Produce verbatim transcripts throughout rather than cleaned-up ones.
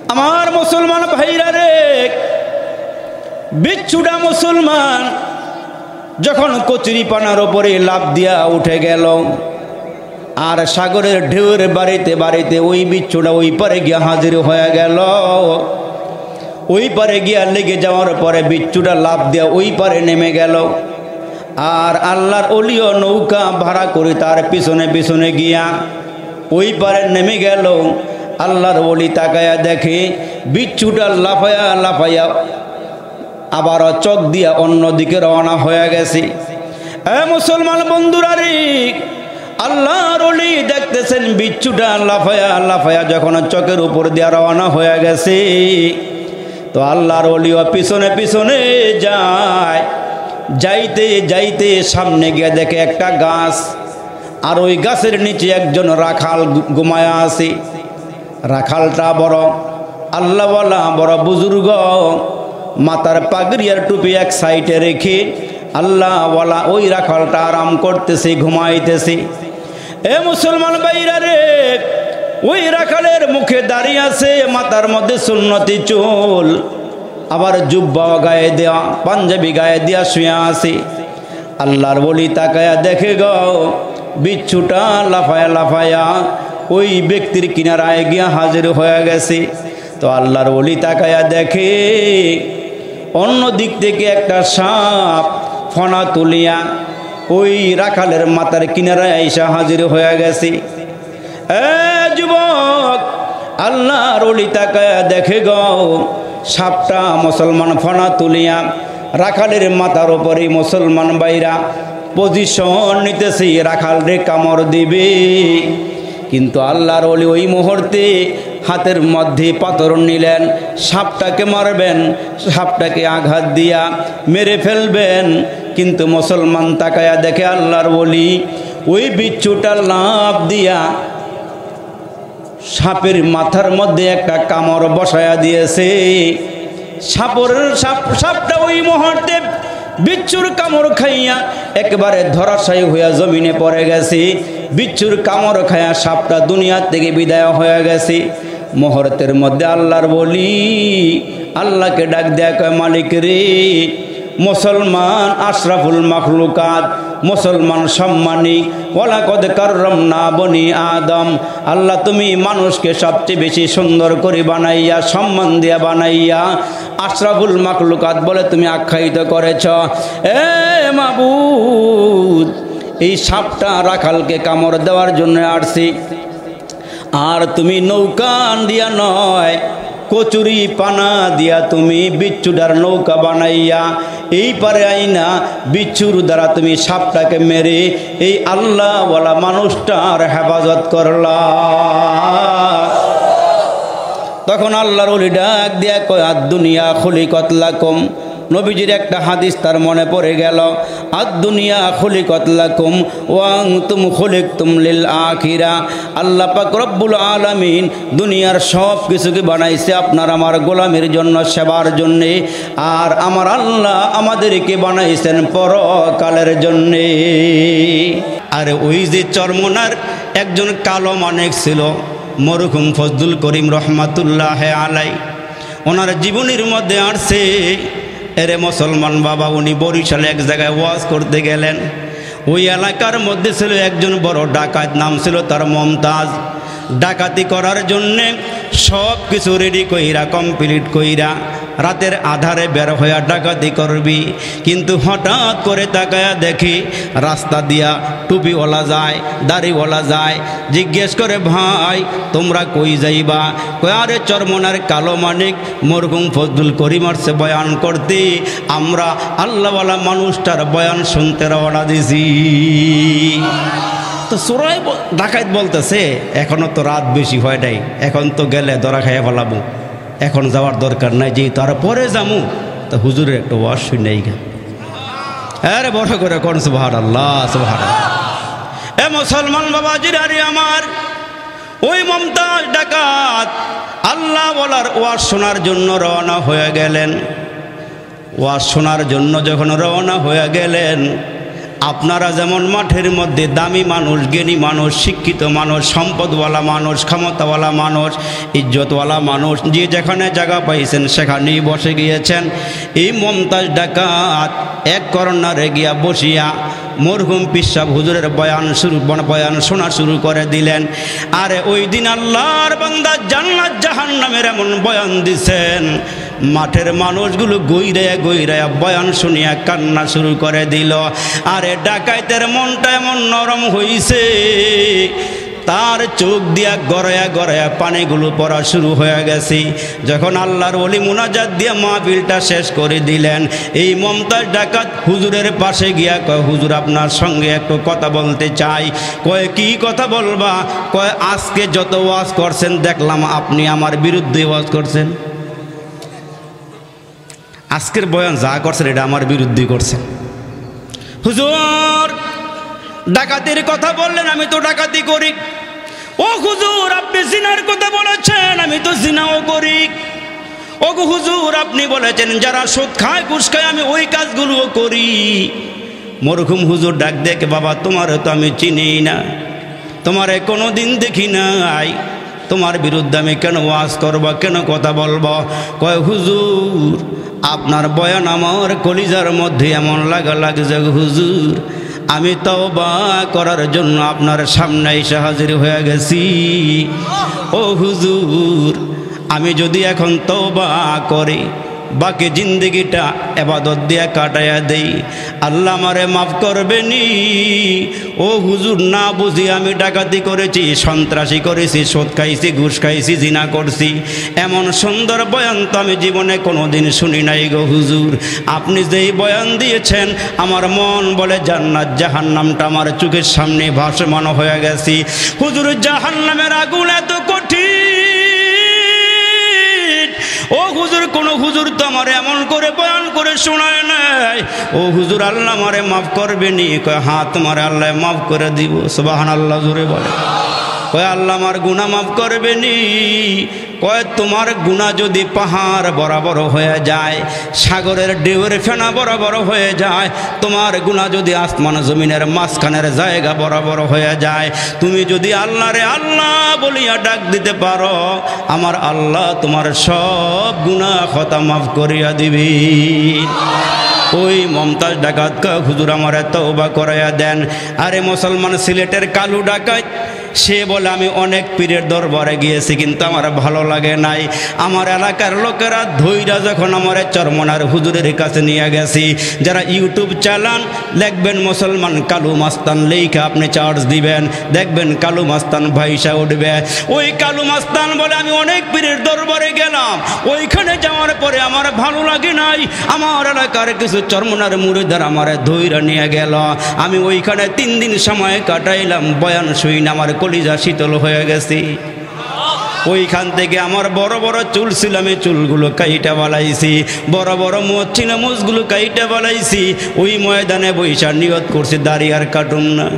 আমার মুসলমান ভাইরা রে, বিচ্ছুটা মুসলমান যখন কচুরি পানার ওপরে লাফ দিয়া উঠে গেল, আর সাগরের ঢেউয়ের বাড়িতে বাড়িতে ওই বিচ্ছুটা ওই পারে গিয়া হাজির হয়ে গেল। ওই পারে গিয়া লেগে যাওয়ার পরে বিচ্ছুটা লাফ দিয়া ওই পারে নেমে গেল। আর আল্লাহর ওলিও নৌকা ভাড়া করে তার পিছনে পিছনে গিয়া ওই পারে নেমে গেল। আল্লাহর ওলি তাকায়া দেখে বিচ্ছুটা লাফায়া লাফায়া আবার চোখ দিয়া অন্যদিকে রওনা হয়ে গেছে। এ মুসলমান বন্ধুরা রে, আল্লাহর ওলি দেখতেছেন বিচ্ছুটা লাফায়া লাফায়া যখন চোখের উপর দিয়া রওনা হয়ে গেছে, তো আল্লাহর ওলিও পিছনে পিছনে যায়। যাইতে যাইতে সামনে গিয়ে দেখে একটা গাছ, আর ওই গাছের নিচে একজন রাখাল ঘুমায়া আছে। রাখালটা বড় আল্লাহওয়ালা, বড় বুজুর্গ, মাথার পাগড়ি আর টুপি এক সাইডে রেখে আল্লাহওয়ালা ওই রাখালটা আরাম করতেছে, ঘুমাইতেছে। এ মুসলমান ভাইরা রে, ওই রাখালের মুখে দাঁড়িয়ে আছে, মাথার মধ্যে সুন্নতি চুল, আবার জুব্বা গায়ে দেওয়া, পাঞ্জাবি গায়ে দেওয়া শুয়ে আছে। আল্লাহর বলি তাকায়া দেখে গো বিচ্ছুটা লাফায়া লাফায়া ওই ব্যক্তির কিনারায় গিয়া হাজির হয়ে গেছে। তো আল্লাহর বলি তাকায়া দেখে অন্য দিক থেকে একটা সাপ ফনা তুলিয়া ওই রাখালের মাথার কিনারায় আইসা হাজির হয়ে গেছে। এ যুবক, আল্লাহর ওলি তাকায়া দেখে গো সাপটা মুসলমান ফনা তুলিয়া রাখালের মাথার উপরে মুসলমান বাইরা পজিশন নিতেছে, রাখাল রে কামড় দিবে। কিন্তু আল্লাহর ওলি ওই মুহূর্তে হাতের মধ্যে পাথর নিলেন, সাপটাকে মারবেন, সাপটাকে আঘাত দিয়া মেরে ফেলবেন। কিন্তু মুসলমান তাকায়া দেখে আল্লাহর ওলি ওই বিচ্ছুটা লাফ দিয়া সাপের মাথার মধ্যে একটা কামড় বসায়া দিয়েছে। সাপর সাপ সাপটা ওই মুহূর্তে বিচ্ছুর কামড় খাইয়া একবারে ধরাশায়ী হইয়া জমিনে পড়ে গেছে। বিচ্ছুর কামড় খাইয়া সাপটা দুনিয়া থেকে বিদায় হয়ে গেছে। মুহূর্তের মধ্যে আল্লাহর বলি আল্লাহকে ডাক দেয়া কয়, মালিক রে, মুসলমান আশরাফুল মাখলুকাত, মুসলমান সম্মানী, ওয়ালাকাদ কাররামনা বনি আদম। আল্লাহ তুমি মানুষকে সবচেয়ে বেশি সুন্দর করে বানাইয়া, সম্মান দিয়া বানাইয়া আশরাফুল মাখলুকাত বলে তুমি আখ্যায়িত করেছ। এ মাবুদ, এই সাপটা রাখালকে কামড় দেওয়ার জন্য আসছি, আর তুমি নৌকা দিয়া নয় কচুরি পানা দিয়া তুমি বিচ্ছুটার নৌকা বানাইয়া এই পারে আইনা বিচ্ছুর দ্বারা তুমি সাপটাকে মেরে এই আল্লাহওয়ালা মানুষটার হেফাজত করলা। তখন আল্লাহর ওলি ডাক দিয়া কয়, আদ দুনিয়া খুলিকাত লাকুম। নবীজির একটা হাদিস তার মনে পড়ে গেল, আদ দুনিয়া খুলিকাত লাকুম ওয়া আনতুম খুলিকতুম লিল আখিরা। আল্লাহ পাক রব্বুল আলামিন দুনিয়ার সব কিছুকে বানাইছে আপনার আমার গোলামের জন্য, সেবার জন্যে। আর আমার আল্লাহ আমাদেরকে বানাইছেন পরকালের জন্যে। আর ওই যে চরমনার একজন কালো মানিক ছিল, মরহুম ফজলুল করিম রহমাতুল্লাহ আলাই, ওনার জীবনের মধ্যে আসছে, এরে মুসলমান বাবা, উনি বরিশালে এক জায়গায় ওয়াজ করতে গেলেন। ওই এলাকার মধ্যে ছিল একজন বড় ডাকাত, নাম ছিল তার মমতাজ। ডাকাতি করার জন্যে সব কিছু রেডি কইরা কমপ্লিট কইরা রাতের আধারে বের হইয়া ডাকাতি করবি। কিন্তু হঠাৎ করে তাকায়া দেখি রাস্তা দিয়া টুপিওয়ালা যায়, দাড়িওয়ালা যায়। জিজ্ঞেস করে, ভাই তোমরা কই যাইবা? কই, আরে চরমনার কালো মানিক মরহুম ফজলুল করিম আসছে বয়ান করতে, আমরা আল্লাহওয়ালা মানুষটার বয়ান শুনতে রওনা দিছি। তো চোরাই ডাকাত বলতেছে, এখনো তো রাত বেশি হয় নাই, এখন তো গেলে ধরা খাইয়া ফেলাবো, এখন যাওয়ার দরকার নাই, যেই তার পরে যামু। তো হুজুরের একটা ওয়াজ শুনেই গা, আরে বড় করে কোন সুবহানাল্লাহ সুবহানাল্লাহ। এ মুসলমান বাবাজিরা রে আমার, ওই মমতাজ ডাকাত আল্লাহ বলার ওয়াজ শোনার জন্য রওনা হয়ে গেলেন। ওয়াজ শোনার জন্য যখন রওনা হয়ে গেলেন, আপনারা যেমন মাঠের মধ্যে দামি মানুষ, জ্ঞানী মানুষ, শিক্ষিত মানুষ, সম্পদওয়ালা মানুষ, ক্ষমতাওয়ালা মানুষ, ইজ্জতওয়ালা মানুষ, যে যেখানে জায়গা পাইছেন সেখানেই বসে গিয়েছেন। এই মমতাজ ডাকাত এক কর্নারে গিয়া বসিয়া মরহুম পিসাব হুজুরের বয়ান শুরু বয়ান শোনা শুরু করে দিলেন। আরে ওই দিন আল্লাহর বান্দা জান্নাত জাহান্নামের এমন বয়ান দিছেন, মাঠের মানুষগুলো গইরায়া গইরায়া বয়ান শুনিয়া কান্না শুরু করে দিল। আরে ডাকাইতের মনটা এমন নরম হইছে, তার চোখ দিয়া গড়ায়া গড়ায়া পানিগুলো পড়া শুরু হয়ে গেছে। যখন আল্লাহর ওলি মুনাজাত দিয়া মাহফিলটা শেষ করে দিলেন, এই মমতাজ ডাকাত হুজুরের পাশে গিয়া কয়, হুজুর আপনার সঙ্গে একটু কথা বলতে চাই। কয় কি কথা বলবা? কয় আজকে যত ওয়াজ করছেন দেখলাম আপনি আমার বিরুদ্ধে ওয়াজ করছেন। আজকের বয়ান যা করছেন এটা আমার বিরুদ্ধে করছেন। হুজুর ডাকাতির কথা বললেন, আমি তো ডাকাতি করি। ও হুজুর আপনি জিনার কথা বলেছেন, আমি তো জিনাও করি। ও হুজুর আপনি বলেছেন যারা সুদ খায় ঘুষ খায়, আমি ওই কাজগুলোও করি। মরহুম হুজুর ডাক দেখে, বাবা তোমার তো আমি চিনি না, তোমারে কোনো দিন দেখি নাই, তোমার বিরুদ্ধে আমি কেন ওয়াজ করবো, কেন কথা বলবো? কয় হুজুর আপনার বয়ান আমার কলিজার মধ্যে এমন লাগা লাগছে হুজুর, আমি তওবা করার জন্য আপনার সামনে এসে হাজির হয়ে গেছি। ও হুজুর আমি যদি এখন তওবা করি, বাকি জিন্দগিটা ইবাদত দিয়া কাটাইয়া দেই, আল্লাহ আমারে মাফ করবেনি। ও হুজুর না বুঝি আমি ডাকাতি করেছি, সন্ত্রাসী করেছি, সুদ খাইছি, ঘুষ খাইছি, জিনা করছি, এমন সুন্দর বয়ান তো আমি জীবনে কোনোদিন শুনি নাই গো হুজুর। আপনি যেই বয়ান দিয়েছেন আমার মন বলে জান্নাত জাহান্নামটা আমার চোখের সামনে ভাসমান হয়ে গেছি। হুজুর জাহান্নামের আগুন এত কঠিন, ও হুজুর কোন হুজুর তো আমার এমন করে বয়ান করে শোনায় নাই। ও হুজুর আল্লাহ আমারে মাফ করবেনি? কয় হ্যাঁ তোমারে আল্লাহ মাফ করে দিব। সুবহানাল্লাহ জোরে বলে। কয় আল্লাহ আমার গুনাহ মাফ করবেনি? কয় তোমার গুনাহ যদি পাহাড় বরাবর হয়ে যায়, সাগরের ঢেউয়ের ফেনা বরাবর হয়ে যায়, তোমার গুনাহ যদি আসমান জমিনের মাঝখানের জায়গা বরাবর হয়ে যায়, তুমি যদি আল্লাহরে আল্লাহ বলিয়া ডাক দিতে পারো, আমার আল্লাহ তোমার সব গুনাহ খতা মাফ করিয়া দিবি। ওই মমতাজ ডাকাত কয় হুজুর আমারে তওবা করাইয়া দেন। আরে মুসলমান সিলেটের কালু ডাকাত, সে বলে আমি অনেক পীরের দরবারে গিয়েছি কিন্তু আমার ভালো লাগে নাই। আমার এলাকার লোকেরা ধৈরা যখন আমার চরমনার হুজুরের কাছে নিয়ে গেছি, যারা ইউটিউব চালান লিখবেন মুসলমান কালু মাস্তান, লেখা আপনি চার্জ দিবেন, দেখবেন কালু মাস্তান ভাইসা উঠবে। ওই কালু মাস্তান বলে আমি অনেক পীরের দরবারে গেলাম, ওইখানে যাওয়ার পরে আমার ভালো লাগে নাই, আমার এলাকার কিছু চরমনার মুরিদার আমার ধৈরা নিয়ে গেল, আমি ওইখানে তিন দিন সময় কাটাইলাম, বয়ান শুই না আমার কলিজা শীতল হয়ে গেছি। ওইখান থেকে আমার বড় বড় চুল ছিল, আমি চুলগুলো কাইটা বালাইছি, বড় বড় মোচ ছিল, মোচগুলো কাইটা বালাইছি। ওই ময়দানে বৈশা নিয়ত করছি দাড়ি আর কাটুম না।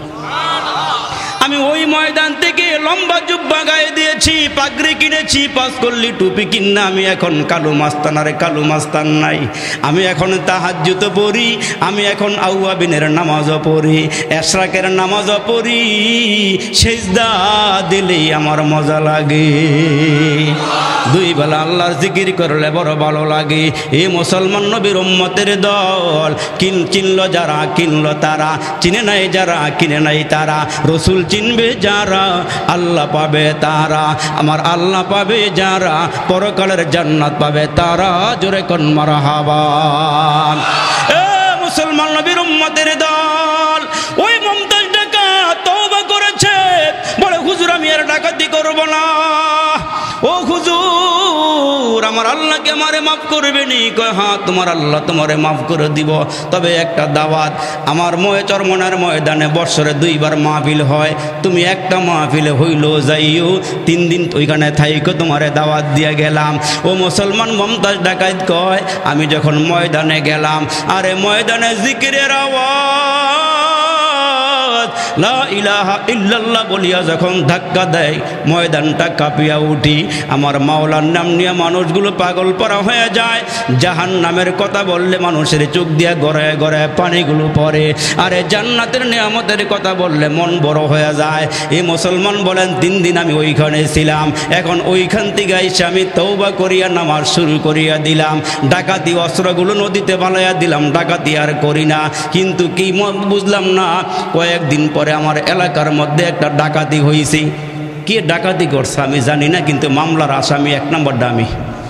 আমি ওই ময়দান থেকে লম্বা জুব্বা গায়ে দিয়েছি, পাগড়ি কিনেছি, পাঁচ কল্লি টুপি কিনা আমি এখন কালু মাস্তান। আরে কালু মাস্তান নাই, আমি এখন তাহাজ্জুদ পড়ি, আমি এখন আউয়াবিনের নামাজও পড়ি, এশরাকের নামাজও পড়ি, সেজদা দিলেই আমার মজা লাগে। দুই বেলা আল্লাহর জিকির করলে বড় ভালো লাগে। এ মুসলমান নবীর উম্মতের দল, কিন চিনল যারা কিনল তারা, চিনে নাই যারা কিনে নাই তারা, রসুল চিনবে যারা আল্লাহ পাবে তারা, আমার আল্লাহ পাবে যারা পরকালের জান্নাত পাবে তারা। জোরে কোন মারহাবা। এ মুসলমান নবীর উম্মতের দল, ওই মমতাজ ডাকাত তওবা করেছে, বলে হুজুর আমি আর ডাকাতি করব না। ও হুজুর আমার আল্লাহকে আমারে মাফ করবেনি? কয় হ্যাঁ তোমার আল্লাহ তোমারে মাফ করে দিব, তবে একটা দাওয়াত, আমার ময় চরমনার ময়দানে বৎসরে দুইবার মাহফিল হয়, তুমি একটা মাহফিলে হইল যাইও, তিন দিন ওইখানে থাইকো, তোমারে দাওয়াত দিয়ে গেলাম। ও মুসলমান মমতাজ ডাকাত কয় আমি যখন ময়দানে গেলাম, আরে ময়দানে জিকিরের আওয়াজ, লা ইলাহা ইল্লাল্লাহ বলিয়া যখন ধাক্কা দেয় ময়দানটা কাঁপিয়া উঠি। আমার মাওলার নাম নিয়ে মানুষগুলো পাগল পরা হয়ে যায়। জাহান্নামের কথা বললে মানুষের চোখ দিয়া গড়ায় গড়ায় পানিগুলো পড়ে, আরে জান্নাতের নিয়ামতের কথা বললে মন বড় হয়ে যায়। এই মুসলমান বলেন তিন দিন আমি ওইখানে ছিলাম, এখন ওইখান থেকে এসে আমি তওবা করিয়া নামাজ শুরু করিয়া দিলাম, ডাকাতি অস্ত্রগুলো নদীতে ফালাইয়া দিলাম, ডাকাতি আর করি না। কিন্তু কি বুঝলাম না, কয়েকদিন পরে আমার এলাকার মধ্যে একটা ডাকাতি হয়েছে। কে ডাকাতি করছে আমি জানি না, কিন্তু মামলার আসামি এক নম্বর দামি।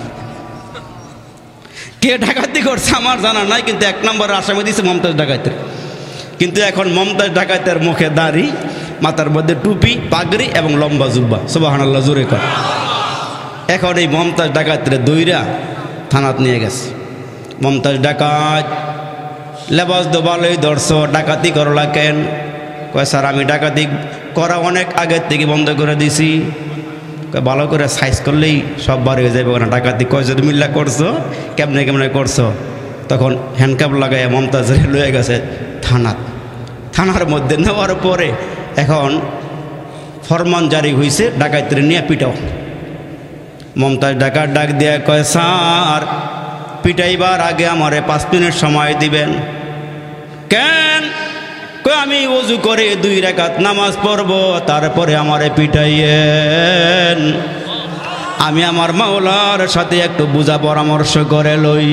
কে ডাকাতি করছে আমার জানা নাই, কিন্তু এক নম্বর আসামি দিয়েছে মমতাজ ডাকাতের। কিন্তু এখন মমতাজ ডাকাতের মুখে দাড়ি, মাথার মধ্যে টুপি, পাগড়ি এবং লম্বা জুব্বা, সুবহানাল্লাহ জোরে কর। এখন এই মমতাজ ডাকাতের দইরা থানাত নিয়ে গেছে। মমতাজ ডাকাত লেবাস তো ভালোই ধরছ, ডাকাতি করলা কেন? কয় স্যার আমি ডাকাতি করা অনেক আগের থেকে বন্ধ করে দিছি। ভালো করে সাইজ করলেই সব বার হয়ে যাবে না। ডাকাতি কয়জন মিল্লা করছো, কেমনে কেমনে করছো? তখন হ্যান্ডকাপ লাগাইয়া মমতাজের লয়ে গেছে থানাত। থানার মধ্যে নেওয়ার পরে এখন ফরমান জারি হয়েছে, ডাকাতির নিয়ে পিটাও। মমতাজ ডাকাত ডাক দিয়া কয় স্যার পিটাইবার আগে আমারে পাঁচ মিনিট সময় দিবেন। কেন? কই আমি ওযু করে দুই রাকাত নামাজ পড়ব, তারপরে আমারে পিটাইয়েন। আমি আমার মাওলার সাথে একটু বুঝা পরামর্শ করে লই।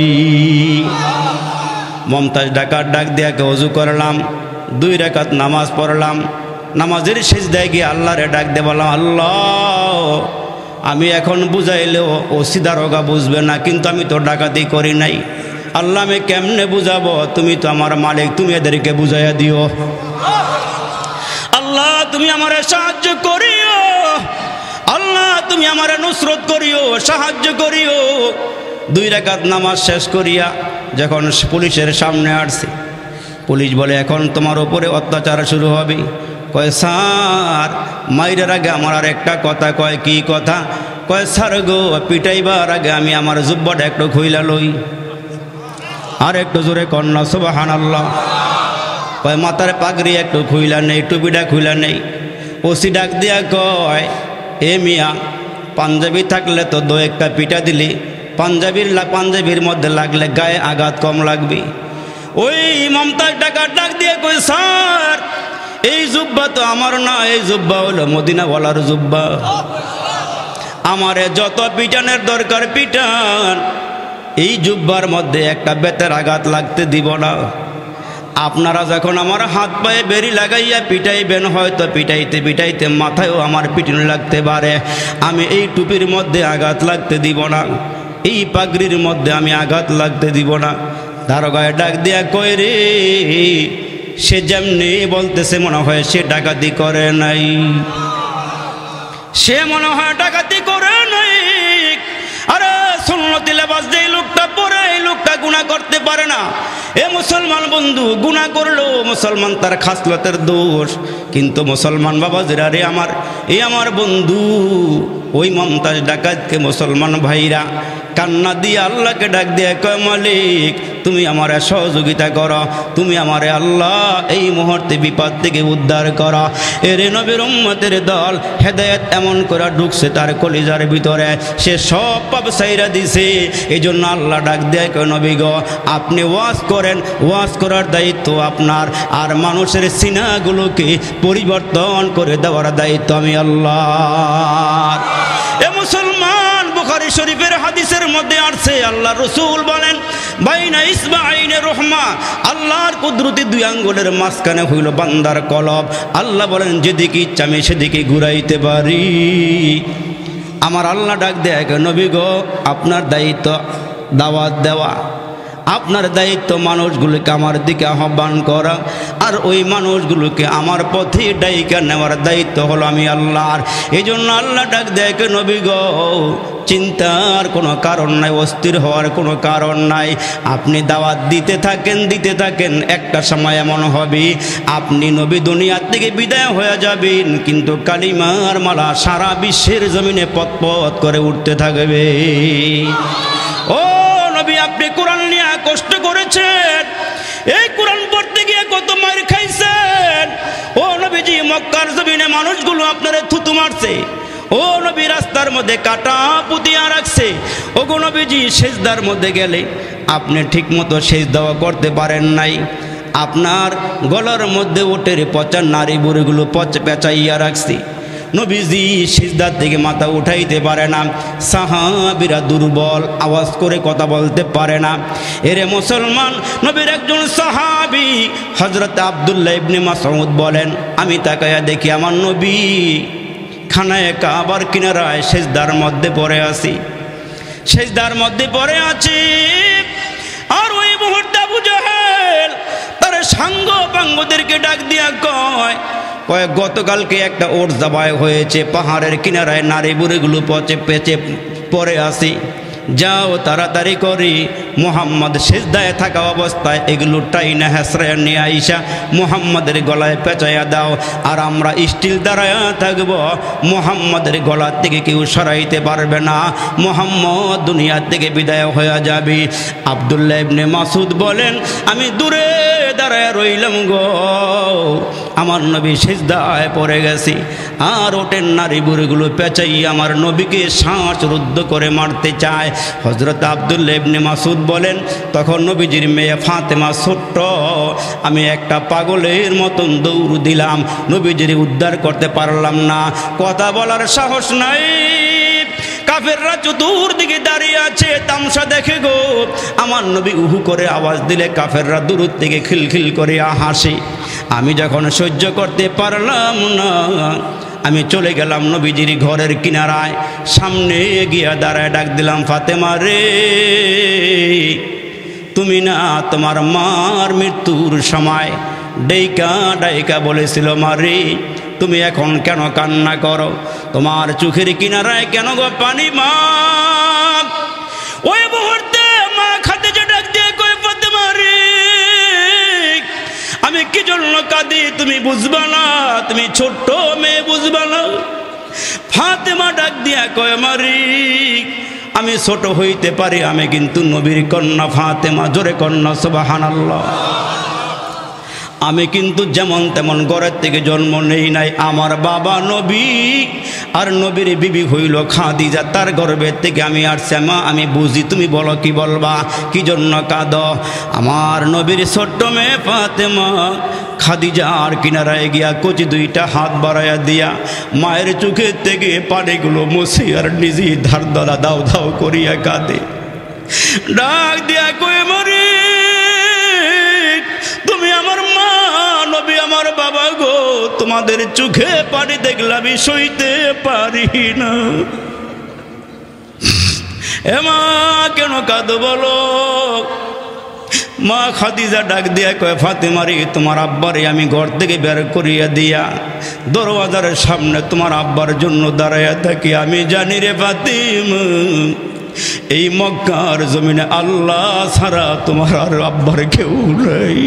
মমতাজ ডাকাত ডাক দিয়া কে ওযু করলাম, দুই রাকাত নামাজ পড়লাম, নামাজের সিজদায় গিয়ে আল্লাহরে ডাক দিয়ে বললাম, আল্লাহ আমি এখন বুঝাইলেও ও সিদারোগা বুঝবে না, কিন্তু আমি তো ডাকাতি করি নাই। আল্লাহ আমি কেমনে বুঝাবো? তুমি তো আমার মালিক, তুমি এদেরকে বুঝাইয়া দিও। আল্লাহ তুমি আমারে সাহায্য করিও, আল্লাহ তুমি আমারে নুসরত করিও, সাহায্য করিও। দুই রাকাত নামাজ শেষ করিয়া যখন পুলিশের সামনে আসছে, পুলিশ বলে এখন তোমার উপরে অত্যাচার শুরু হবে। কয় স্যার মাইরের আগে আমার আর একটা কথা। কয় কি কথা? কয় স্যার গো পিটাইবার আগে আমি আমার জুব্বাটা একটু খুইলা লই। আর একটু জোরে কন্যা সুবহানাল্লাহ। কয় মাথার পাগড়ি একটু খুইলা নেই, টুপিটা খুইলা নেই। ওসি ডাক দিয়া কয় এ মিয়া পাঞ্জাবি থাকলে তো দো একটা পিটা দিলি, পাঞ্জাবির পাঞ্জাবির মধ্যে লাগলে গায়ে আঘাত কম লাগবে। ওই মমতাজ ডাকাত ডাক দিয়ে কয় স্যার এই জুব্বা তো আমার না, এই জুব্বা হলো মদিনাওয়ালার জুব্বা। আমারে যত পিটানের দরকার পিটান, এই জুব্বার মধ্যে একটা বেতের আঘাত লাগতে দিব না। আপনারা যখন আমার হাত পায়ে বেরি লাগাইয়া পিটাইবেন, হয়তো পিটাইতে পিটাইতে মাথায়ও আমার পিটুনি লাগতে পারে। আমি এই টুপির মধ্যে আঘাত লাগতে দিব না, এই পাগড়ির মধ্যে আমি আঘাত লাগতে দিব না। দারোগায় ডাক দিয়া কই রে, সে যেমনি বলতেছে মনে হয় সে ডাকাতি করে নাই, সে মনে হয় ডাকাতি করে নাই। আরে সুন্নতি লেবাস যে লোকটা পরে, এই লোকটা গুনাহ করতে পারে না। এ মুসলমান বন্ধু, গুনাহ করলো মুসলমান তার খাসলতের দোষ, কিন্তু মুসলমান বাবা যারা রে আমার, এই আমার বন্ধু ওই মমতাজ ডাকাতকে মুসলমান ভাইরা কান্না দিয়ে আল্লাহকে ডাক দিয়ে কয় মালিক তুমি আমারে সহযোগিতা করো, তুমি আমারে আল্লাহ এই মুহূর্তে বিপদ থেকে উদ্ধার করো। এর নবীর উম্মতের দল হেদায়েত এমন করে ঢুকছে তার কলিজার ভিতরে, সে সব পাপ ছাইরা দিছে। এই জন্য আল্লাহ ডাক দেয় কয় নবী গো আপনি ওয়াজ করেন, ওয়াজ করার দায়িত্ব আপনার, আর মানুষের সিনাগুলোকে পরিবর্তন করে দেওয়ার দায়িত্ব আমি আল্লাহর। এ মুসলমান, বুখারী শরীফের হাদিসের মধ্যে আসছে আল্লাহ রসুল বলেন বাইনা ইসবাইনে রহমা, আল্লাহর কুদরতি দুই আঙ্গুলের মাঝখানে হইল বান্দার কলব। আল্লাহ বলেন যেদিকে ইচ্ছা আমি সেদিকে ঘুরাইতে পারি। আমার আল্লাহ ডাক দেয় নবী গো আপনার দায়িত্ব দাওয়াত দেওয়া, আপনার দায়িত্ব মানুষগুলোকে আমার দিকে আহ্বান করা, আর ওই মানুষগুলোকে আমার পথে ডাইকা নেওয়ার দায়িত্ব হলো আমি আল্লাহর। এই জন্য আল্লাহ ডাক দেয় নবী গো চিন্তার কোনো কারণ নাই, অস্থির হওয়ার কোনো কারণ নাই। আপনি দাওয়াত দিতে থাকেন দিতে থাকেন, একটা সময় এমন হবে আপনি নবী দুনিয়ার থেকে বিদায় হয়ে যাবেন, কিন্তু কালিমার মালা সারা বিশ্বের জমিনে পথ পথ করে উঠতে থাকবে। ও নবী আপনি কোরআন নিয়ে কষ্ট করেছেন, এই কোরআন পড়তে গিয়ে কত মার খাইছেন। ও নবী মক্কার জমিনে মানুষগুলো আপনারে থুতু মারছে, ও নবী রাস্তার মধ্যে কাটা পুতিয়া রাখছে, ও গো নবীজি সেজদার মধ্যে গেলে আপনি ঠিক মতো সেজদাও করতে পারেন নাই, আপনার গলার মধ্যে ওটের পচা নারী বুড়িগুলো পচ পেঁচাইয়া রাখছি, নবীজি সিজদার থেকে মাথা উঠাইতে পারে না, সাহাবীরা দুর্বল, আওয়াজ করে কথা বলতে পারে না। এরে মুসলমান, নবীর একজন সাহাবী হযরত আব্দুল্লাহ ইবনে মাসউদ বলেন, আমি তাকায়া দেখি আমার নবী খানায়ে কাবার কিনারায় সিজদার মধ্যে পড়ে আছি, সিজদার মধ্যে পড়ে আছি। আর ওই মুহূর্তে আবু জাহেল তার সাঙ্গ পাঙ্গদেরকে ডাক দিয়া কয় কয় গতকালকে একটা ওট জবাই হয়েছে, পাহাড়ের কিনারায় নারী বুড়িগুলো পচে পেঁচে পড়ে আসি, যাও তাড়াতাড়ি করি মুহাম্মদ সিজদায় থাকা অবস্থায় এগুলো টাইনা হেসরায় নিয়ে আইসা মুহাম্মাদের গলায় পেঁচাইয়া দাও, আর আমরা স্টিল দাঁড়ায়া থাকব, মুহাম্মাদের গলা থেকে কেউ সরাইতে পারবে না, মুহাম্মদ দুনিয়া থেকে বিদায় হয়ে যাবে। আব্দুল্লাহ ইবনে মাসউদ বলেন, আমি দূরে দাঁড়ায় রইলাম গো, আমার নবী সিজদায় পড়ে গেছি, আর ওটের নারী বুড়িগুলো পেঁচাই আমার নবীকে শ্বাস রুদ্ধ করে মারতে চায়। হযরত আব্দুল্লাহ ইবনে মাসউদ বলেন, তখন নবীজির মেয়ে ফাতেমা ছোট্ট, আমি একটা পাগলের মতন দৌড় দিলাম, নবীজির উদ্ধার করতে পারলাম না, কথা বলার সাহস নাই। কাফেররা চতুর্দিকে দাঁড়িয়ে আছে, তামসা দেখে গো, আমার নবী উহু করে আওয়াজ দিলে কাফেররা দূর থেকে খিলখিল করে হাসে। আমি যখন সহ্য করতে পারলাম না, আমি চলে গেলাম নবীজির ঘরের কিনারায়, সামনে গিয়া দাঁড়ায় ডাক দিলাম, ফাতেমা রে, তুমি না তোমার মার মৃত্যুর সময় ডাইকা ডাইকা বলেছিল, মারে তুমি এখন কেন কান্না করো, তোমার চোখের কিনারায় কেন গো পানি? মা ওই মুহূর্তে মা খাদিজা ডাক দিয়ে কয়, ফাতেমা রে, আমি কি জন্য কাঁদি তুমি বুঝবা না, তুমি ছোট্ট মেয়ে বুঝবা না। ফাতেমা ডাক দিয়া কয়, মারি আমি ছোট হইতে পারি, আমি কিন্তু নবীর কন্যা ফাতেমা, জোরে কন্যা সুবহানাল্লাহ। আমি কিন্তু যেমন তেমন ঘরের থেকে জন্ম নেই নাই, আমার বাবা নবী আর নবীর বিবি হইল খাদিজা, তার গর্ভের থেকে আমি আসছি। মা আমি বুঝি, তুমি বলো কি বলবা, কি জন্য কাঁদো? আমার নবীর ছোট্ট মেয়ে ফাতেমা খাদিজার কিনারায় গিয়া কচি দুইটা হাত বাড়াইয়া দিয়া মায়ের চোখের থেকে পানিগুলো মুছে আর নিজে ধার দলা দাও দাও করিয়া কাঁদে, ডাক দিয়া কয়ে, মরে তুমি আমার মা, নবী আমার বাবা গো, তোমাদের চোখে পানি দেখলে আমি সইতে পারি না। এ মা কেন কাঁদো বলো? মা খাদিজা ডাক দিয়া কয়, ফাতেমারি তোমার আব্বারে আমি ঘর থেকে বের করিয়া দিয়া দরওয়াজার সামনে তোমার আব্বার জন্য দাঁড়াইয়া থাকি, আমি জানি রে ফাতিমা, এই মক্কার জমিনে আল্লাহ ছাড়া তোমার আর আব্বার কেউ নাই।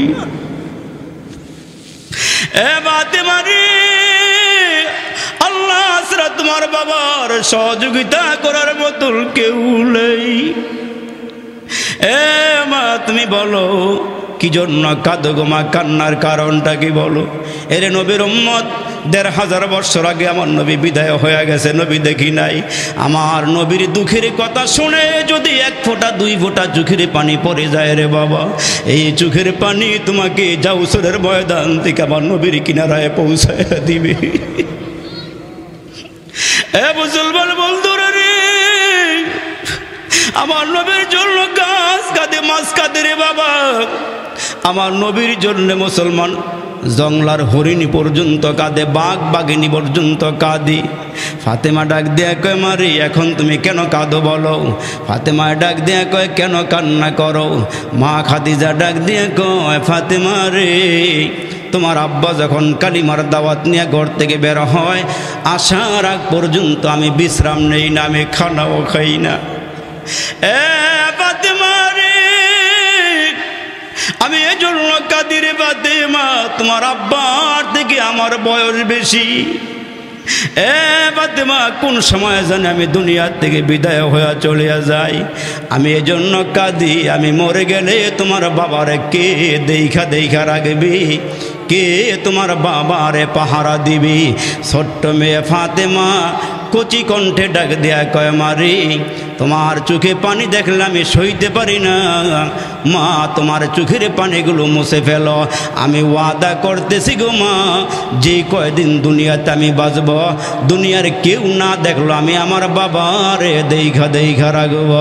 এ ফাতেমা রে, আল্লাহ ছাড়া তোমার বাবার সহযোগিতা করার মতন কেউ নেই। এ মা তুমি বলো কি জন্য কাঁদো গো মা, কান্নার কারণটা কি বলো? এরে নবীর উম্মত, দেড় হাজার বছর আগে আমার নবী বিদায় হয়ে গেছে, নবী দেখি নাই। আমার নবীর দুঃখের কথা শুনে যদি এক ফোঁটা দুই ফোঁটা চোখের পানি পড়ে যায় রে বাবা, এই চোখের পানি তোমাকে জাউসরের ময়দান থেকে আমার নবীর কিনারায় পৌঁছায় দিবে। এ মুসলমান বন্ধুরা রে, আমার নবীর জন্য গাছ কাঁদে, মাছ কাঁদে রে বাবা, আমার নবীর জন্য মুসলমান জংলার হরিণী পর্যন্ত কাঁদে, বাঘ বাঘিনী পর্যন্ত কাঁদি। ফাতেমা ডাক দেয়া কয়, মারি এখন তুমি কেন কাঁদো বলো? ফাতেমা ডাক দেয়া কয়, কেন কান্না করো? মা খাদিজা ডাক দিয়ে কয়, ফাতেমা রে, তোমার আব্বা যখন কালিমার দাওয়াত নিয়ে ঘর থেকে বের হয়, আসার আগ পর্যন্ত আমি বিশ্রাম নেই না, আমি খানাও খাই না। এ ফাতেমা রে, আমি এজন্য কাঁদি রে ফাতেমা, তোমার আব্বার থেকে আমার বয়স বেশি। এ ফাতেমা, কোন সময় জানি আমি দুনিয়ার থেকে বিদায় হয়ে চলে যাই, আমি এজন্য কাঁদি, আমি মরে গেলে তোমার বাবার কে দেখা দেখা রাখবি, কে তোমার বাবারে পাহারা দিবি? ছোট্ট মেয়ে ফাতেমা কচি কণ্ঠে ডাক দেয়া কয়, মারি তোমার চোখে পানি দেখলে আমি সইতে পারি না, মা তোমার চোখের পানিগুলো মুছে ফেলো। আমি ওয়াদা করতেছি গো মা, যে কয়দিন দুনিয়াতে আমি বাঁচব, দুনিয়ার কেউ না দেখলো আমি আমার বাবারে দেখা দেখা রাখব।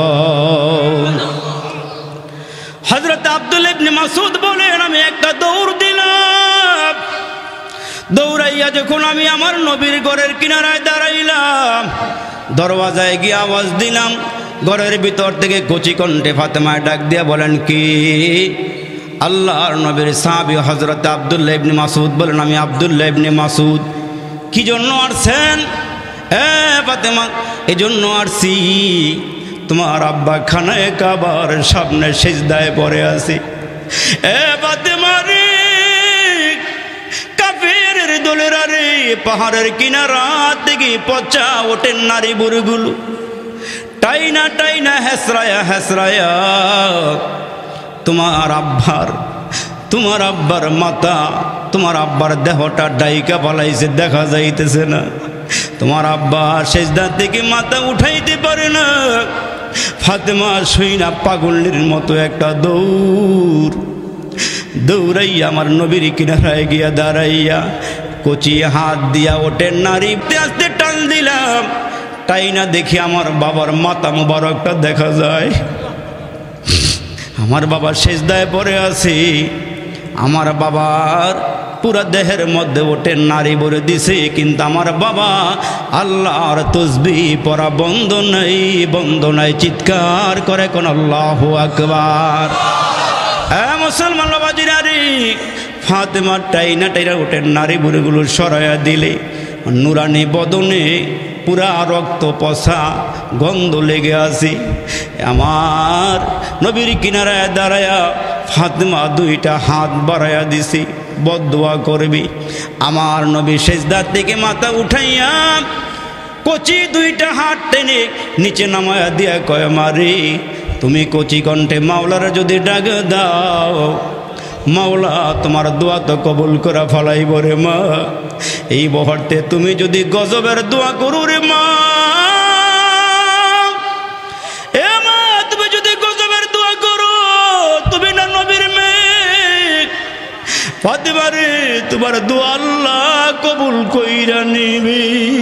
হযরত আব্দুল্লাহ ইবনে মাসউদ বলেন, আমি একটা দৌড় দিলাম, দৌড়াইয়া যখন আমি আমার নবীর ঘরের কিনারায় দাঁড়াইলাম, দরওয়াজায় গিয়ে আওয়াজ দিলাম, ঘরের ভিতর থেকে কচি কণ্ঠে ফাতেমায় ডাক দিয়া বলেন, কি? আল্লাহর নবীর সাহাবী হযরত আব্দুল্লাহ ইবনে মাসউদ বলেন, আমি আব্দুল্লাহ ইবনে মাসউদ। কি জন্য আসছেন? এ ফাতেমা, এজন্য আসছি, তোমার আব্বা খানায়ে কাবার সামনে সিজদায় পড়ে আছে। এ ফাতেমা রে, কাফেরের দলেরা রে, পাহাড়ের কিনারা থেকে পচা ওঠেন নারী বুড়িগুলো, টাইনা টাইনা হেসরায়া হেসরায়া তোমার আব্বার তোমার আব্বার মাথা, তোমার আব্বার দেহটা ডাইকা পালাইছে, দেখা যাইতেছে না। তোমার আব্বা সিজদা থেকে মাথা উঠাইতে পারে না। ফাতেমা শুইনা পাগলের মতো একটা দৌড় দৌড়াইয়া আমার নবীর কিনারায় গিয়া দাঁড়াইয়া কচি হাত দিয়া ওঠেন নারী আস্তে টান দিলাম, তাই না দেখি আমার বাবার মাথা মুবারকটা দেখা যায়। আমার বাবা সিজদায় পড়ে আছে, আমার বাবার পুরা দেহের মধ্যে ওঠে নারী ভরে দিছে, কিন্তু আমার বাবা আল্লাহর তসবিহ পড়া বন্ধ নাই, বন্ধ নাই, চিৎকার করে কোন আল্লাহু আকবার। হ্যাঁ মুসলমান বাবাজি, নারী ফাতেমা টাইনা টাইনা ওঠে নারী ভরেগুলো সরাইয়া দিলে নুরানি বদনে পুরা রক্ত পচা গন্ধ লেগে আছে। আমার নবীর কিনারায় দাঁড়ায়া ফাতেমা দুইটা হাত বাড়াইয়া দিছি, বদদোয়া করবি। আমার নবী সিজদা থেকে মাথা উঠাইয়া কচি দুইটা হাত টেনে নিচে নামায়া দিয়া কয়, মারি তুমি কচি কণ্ঠে মাওলার যদি ডাক দাও, মাওলা তোমার দোয়া তো কবুল করা ফলাইব রে মা। এই মুহূর্তে তুমি যদি গজবের দোয়া করো রে মা, এ মা তুমি যদি গজবের দোয়া করো, তুমি না নবীর মেয়ে ফাতেমা রে, তোমার দোয়া আল্লাহ কবুল কইরা নিবি।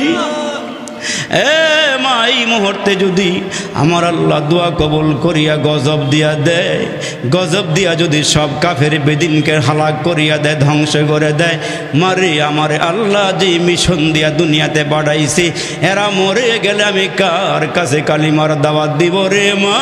এ মা এই মুহূর্তে যদি আমার আল্লাহ দোয়া কবুল করিয়া গজব দিয়া দেয়, গজব দিয়া যদি সব কাফের বেদিনকে হালাক করিয়া দেয়, ধ্বংস করে দেয়, মারে আমার আল্লাহ যে মিশন দিয়া দুনিয়াতে পাঠাইছে, এরা মরে গেলে আমি কার কাছে কালিমার দাওয়াত দিব রে মা?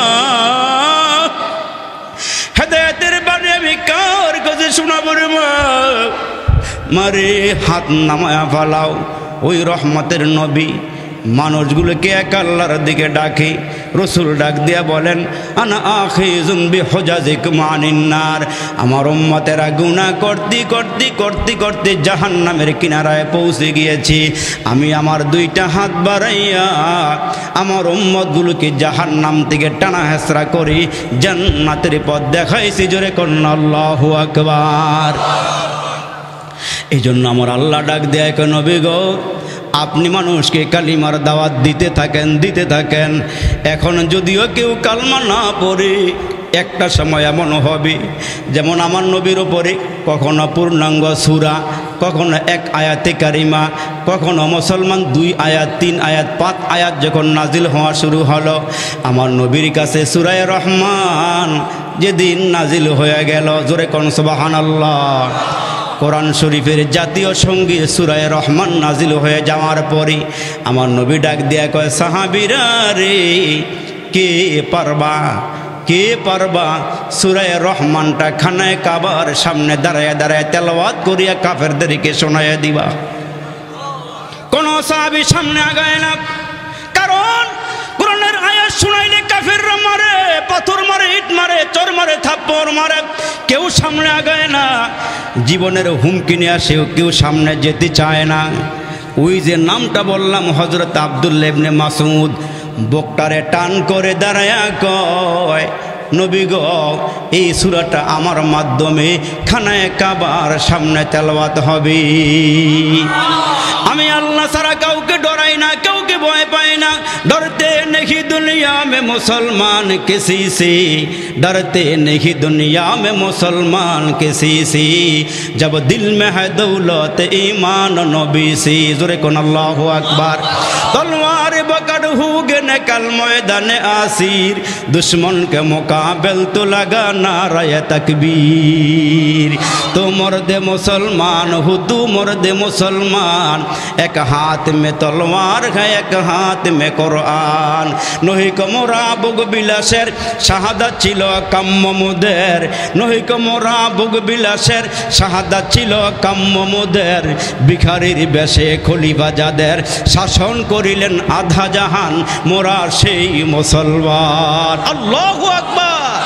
হেদায়েতের বাণী আমি কার কাছে শোনাবো রে মা? মারে হাত নামায়া ফালাও। ওই রহমতের নবী মানুষগুলোকে এক আল্লাহর দিকে ডাকে। রসুল ডাক দিয়া বলেন, আনা আখিজুন বিহুজাজিকুম আনিন নার, আমার উম্মতেরা গুনাহ করতে করতে করতে করতে জাহান্নামের কিনারায় পৌঁছে গিয়েছি। আমি আমার দুইটা হাত বাড়াইয়া আমার উম্মতগুলোকে জাহান্নাম থেকে টানা হেসরা করি জান্নাতের পথ দেখাইছি। জোরে কন্না আল্লাহু আকবার। এই জন্য আমার আল্লাহ ডাক দেয়, কেন নবী গো আপনি মানুষকে কালিমার দাওয়াত দিতে থাকেন দিতে থাকেন। এখন যদিও কেউ কালমা না পড়ে, একটা সময় এমন হবে যেমন আমার নবীর ওপরে কখনো পূর্ণাঙ্গ সূরা, কখনো এক আয়াতে কারিমা, কখনো মুসলমান দুই আয়াত তিন আয়াত পাঁচ আয়াত যখন নাজিল হওয়া শুরু হলো, আমার নবীর কাছে সূরা রহমান যেদিন নাজিল হয়ে গেল, জোরে কোন সুবহানাল্লাহ। কোরআন শরীফের জাতীয় সঙ্গীত সূরা রহমান নাজিল হয়ে যাওয়ার পরে আমার নবী ডাক দিয়া কয়, সাহাবীরা রে, কে পারবা কে পারবা সূরা রহমানটা খানায়ে কাবার সামনে দাঁড়ায় দাঁড়ায় তেলাওয়াত করিয়া কাফেরদেরকে শোনাইয়া দিবা? কোন সাহাবী সামনে আগায় না, কারণ কোরআনের আয়াত শুনাইলে কাফেররা মারে, পাথর মারে, ইট মারে, চর মারে, থাপ্পড় মারে, কেউ সামনে আগায় না। জীবনের হুমকি নিয়ে আসে, কেউ সামনে যেতে চায় না। ওই যে নামটা বললাম হযরত আব্দুল্লাহ ইবনে মাসউদ, বকটারে টান করে দাঁড়ায়া কয়, নবী গো এই সূরাটা আমার মাধ্যমে খানায়ে কাবার সামনে তেলাওয়াত হবে। আমি আল্লাহ ছাড়া কাউকে ডরাই না, কাউকে ভয় পাই না। डरते नहीं दुनिया में मुसलमान किसी से, डरते नहीं दुनिया में मुसलमान किसी से, जब दिल में है दौलत ईमान नबी से। जोरे कौन अल्लाह अकबर। तलवार पकड़ हुए निकल मैदान आसिर, दुश्मन के मुकाबल तो लगा नारा तकबीर। तो मर्द मुसलमान हो, तू मर्द मुसलमान, एक हाथ में तलवार है एक हाथ में कुरान। नहिक मोरा बुग বিলাসের শাহাদাত ছিল কাম্য মোদের, নহিক মোরা বুগ বিলাসের শাহাদাত ছিল কাম্য মোদের। ভিখারির বেশে খলিফা যাদের শাসন করিলেন আধা জাহান, মোরা সেই মুসলমান। আল্লাহু আকবার।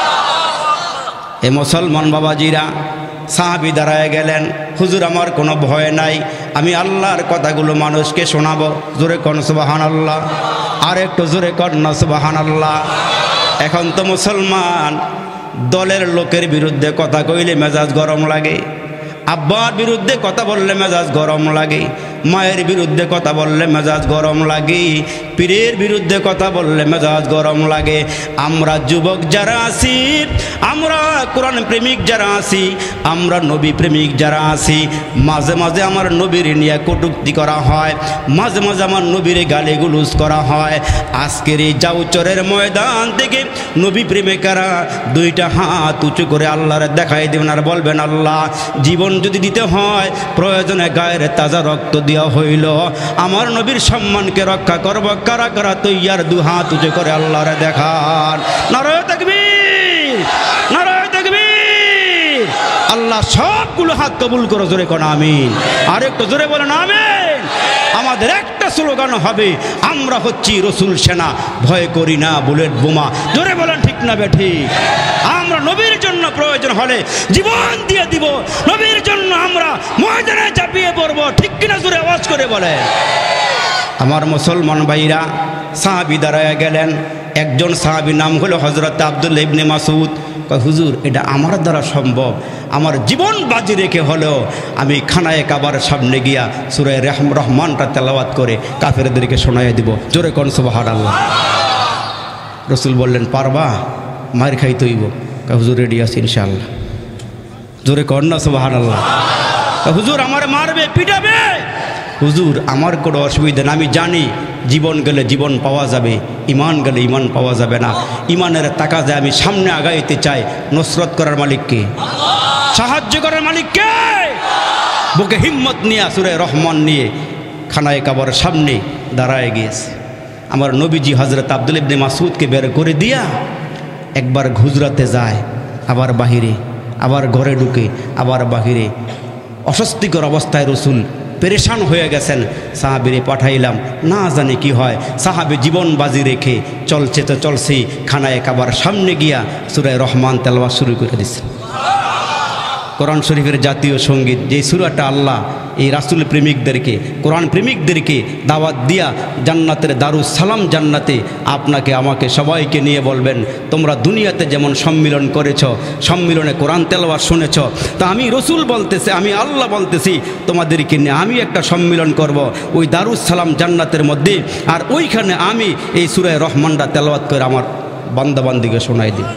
এ মুসলমান বাবাজিরা সাহাবী দাঁড়ায় গেলেন, হুজুর আমার কোনো ভয় নাই, আমি আল্লাহর কথাগুলো মানুষকে শোনাবো। জোরে কোন সুবহানাল্লাহ, আর একটু জোরে কর না সুবহানাল্লাহ। এখন তো মুসলমান দলের লোকের বিরুদ্ধে কথা কইলে মেজাজ গরম লাগে, আব্বার বিরুদ্ধে কথা বললে মেজাজ গরম লাগে, মায়ের বিরুদ্ধে কথা বললে মেজাজ গরম লাগে, পীরের বিরুদ্ধে কথা বললে মেজাজ গরম লাগে। আমরা যুবক যারা আছি, আমরা কোরআন প্রেমিক যারা আছি, আমরা নবী প্রেমিক যারা আছি, মাঝে মাঝে আমার নবীর নিয়ে কটূক্তি করা হয়, মাঝে মাঝে আমার নবীরে গালিগুলোজ করা হয়। আজকের এই জাউচরের ময়দান থেকে নবী প্রেমিকারা দুইটা হাত উঁচু করে আল্লাহর দেখাই দেবেন আর বলবেন, আল্লাহ জীবন যদি দিতে হয় প্রয়োজনে গায়ের তাজা রক্ত দেওয়া হইল, আমার নবীর সম্মানকে রক্ষা করব। কারা কারা তৈয়ার? দু হাত উঁচু করে আল্লাহরে দেখান। নারায়ে তাকবীর, নারায়ে তাকবীর। আল্লাহ সবগুলো হাত কবুল করো। জোরে কোন আমিন। আর একটু জোরে বলেন আমিন। আমাদের একটা স্লোগান হবে, আমরা হচ্ছি রসুল সেনা, ভয় করি না বুলেট বোমা। জোরে বলেন ঠিক না বেঠিক? আমরা নবীর জন্য প্রয়োজন হলে জীবন দিয়ে দিব, নবীর জন্য আমরা ময়দানে চাপিয়ে পড়বো। ঠিক কিনা? জোরে আওয়াজ করে বলে। আমার মুসলমান ভাইরা সাহাবী দাঁড়ায় গেলেন। একজন সাহাবী নাম হলো হযরত আব্দুল্লাহ ইবনে মাসউদ। কয় হুজুর এটা আমার দ্বারা সম্ভব, আমার জীবন বাজি রেখে হলেও আমি খানায়ে কাবার সামনে গিয়া সূরা রহম রহমানটা তেলাওয়াত করে কাফেরদেরকে শোনাইয়া দিব। জোরে কোন সুবহানাল্লাহ। রাসূল বললেন পারবা? মার খাইতে হইব। কয় হুজুর রেডি আছি ইনশাআল্লাহ। জোরে কোন না সুবহানাল্লাহ। কয় হুজুর আমার মারবে পিটাবে? হুজুর আমার কোনো অসুবিধা না, আমি জানি জীবন গেলে জীবন পাওয়া যাবে, ইমান গেলে ইমান পাওয়া যাবে না। ইমানের তাকাজে আমি সামনে আগাইতে চাই। নসরত করার মালিককে, সাহায্য করার মালিককে। বুকে হিম্মত নিয়ে সূরা রহমান নিয়ে খানায়ে কাবার সামনে দাঁড়ায় গিয়েছে। আমার নবীজি হযরত আব্দুল্লাহ ইবনে মাসউদকে বের করে দিয়া একবার গুজরাতে যায়, আবার বাহিরে, আবার ঘরে ঢুকে, আবার বাহিরে। অস্বস্তিকর অবস্থায় রসুল পেরেশান হয়ে গেছেন। সাহাবীরে পাঠাইলাম, না জানি কি হয়। সাহাবী জীবন বাজি রেখে চলছে তো চলছে, খানায়ে কাবার সামনে গিয়া সূরা রহমান তেলাওয়াত শুরু করে দিচ্ছে। কোরআন শরীফের জাতীয় সঙ্গীত, যে সূরাটা আল্লাহ এই রাসূল প্রেমিকদেরকে, কোরআন প্রেমিকদেরকে দাওয়াত দিয়া জান্নাতের দারুস সালাম জান্নাতে আপনাকে আমাকে সবাইকে নিয়ে বলবেন, তোমরা দুনিয়াতে যেমন সম্মিলন করেছ, সম্মিলনে কোরআন তেলাওয়াত শুনেছ, তা আমি রসুল বলতেছি, আমি আল্লাহ বলতেছি তোমাদেরকে নিয়ে আমি একটা সম্মিলন করব ওই দারুস সালাম জান্নাতের মধ্যে। আর ওইখানে আমি এই সূরা রহমানটা তেলাওয়াত করে আমার বান্দাবান্দিকে শোনাই দিই।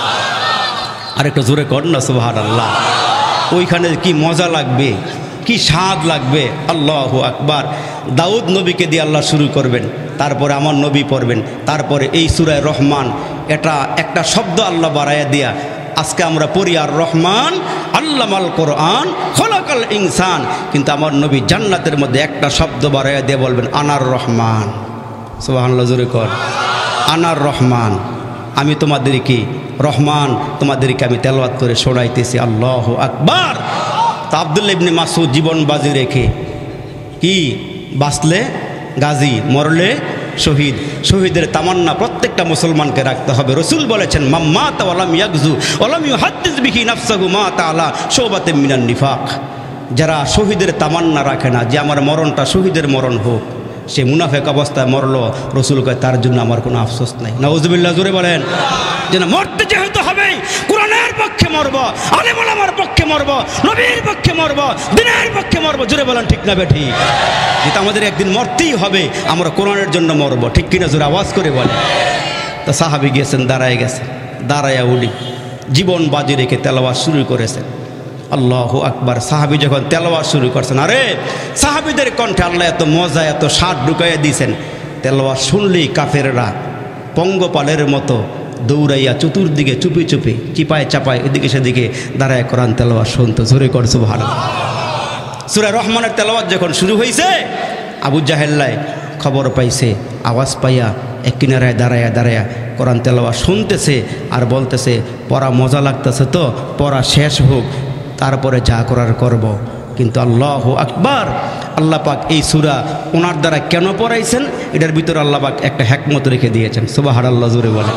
আর একটু জোরে কর না সুবহানাল্লাহ। ওইখানে কি মজা লাগবে, কি স্বাদ লাগবে। আল্লাহু আকবার। দাউদ নবীকে দিয়ে আল্লাহ শুরু করবেন, তারপরে আমার নবী পড়বেন, তারপরে এই সূরা রহমান। এটা একটা শব্দ আল্লাহ বাড়াইয়া দিয়া আজকে আমরা পড়ি আর রহমান আল্লামাল কোরআন খলাকাল ইনসান, কিন্তু আমার নবী জান্নাতের মধ্যে একটা শব্দ বাড়াইয়া দিয়ে বলবেন আনার রহমান। সুবহানাল্লাহ, জোরে কর। আনার রহমান, আমি তোমাদেরকে রহমান, তোমাদেরকে আমি তেলাওয়াত করে শোনাইতেছি। আল্লাহু আকবার। তা আব্দুল্লাহ ইবনে মাসউদ জীবন বাজি রেখে কি বাঁচলে গাজী, মরলে শহীদ। শহীদের তামান্না প্রত্যেকটা মুসলমানকে রাখতে হবে। রসুল বলেছেন মাম্মাতা ওয়ালাম ইয়াগজু ওয়ালাম ইউহাদ্দিস বিহি নাফসাহু মা তাআলা শুবাতাম মিনান নিফাক। যারা শহীদের তামান্না রাখে না যে আমার মরণটা শহীদের মরণ হোক, সে মুনাফেক অবস্থায় মরল, রসুল কয় তার জন্য আমার কোনো আফসোস নাই। নাউজুবিল্লাহ, জোরে বলেন। যেন মরতে যেহেতু হবে কোরআনের পক্ষে মরব, আলেম ওলামার পক্ষে মরব, নবীর পক্ষে মরব, দ্বীনের পক্ষে মরব। জোরে বলেন ঠিক না বেঠি? যেটা আমাদের একদিন মরতেই হবে, আমরা কোরআনের জন্য মরব, ঠিক কিনা? জোরে আওয়াজ করে বলে। তা সাহাবী গিয়েছেন, দাঁড়ায় গেছে, দাঁড়ায়া উলি জীবন বাজি রেখে তেলাওয়াত শুরু করেছেন। আল্লাহু আকবার। সাহাবী যখন তেলাওয়াত শুরু করছেন, আরে সাহাবীদের কণ্ঠে আল্লাহ এত মজা, এত স্বাদ ঢুকাইয়া দিয়েছেন, তেলাওয়াত শুনলেই কাফেররা পঙ্গপালের মতো দৌড়াইয়া চতুর্দিকে চুপি চুপি চিপায় চাপায় এদিকে সেদিকে দাঁড়ায় কোরআন তেলাওয়াত শুনতো। জোরে কর সুবহানাল্লাহ। সূরা রহমানের তেলাওয়াত যখন শুরু হয়েছে, আবু জাহেল্লায় খবর পাইছে, আওয়াজ পাইয়া এক কিনারায় দাঁড়ায়া দাঁড়ায়া কোরআন তেলাওয়াত শুনতেছে আর বলতেছে, পড়া মজা লাগতেছে তো পড়া শেষ হোক, তারপরে যা করার করব। কিন্তু আল্লাহু আকবার, আল্লাহ পাক এই সূরা ওনার দ্বারা কেন পড়াইছেন, এটার ভিতরে আল্লাহ পাক একটা হিকমত রেখে দিয়েছেন। সুবহানাল্লাহ, জোরে বলে।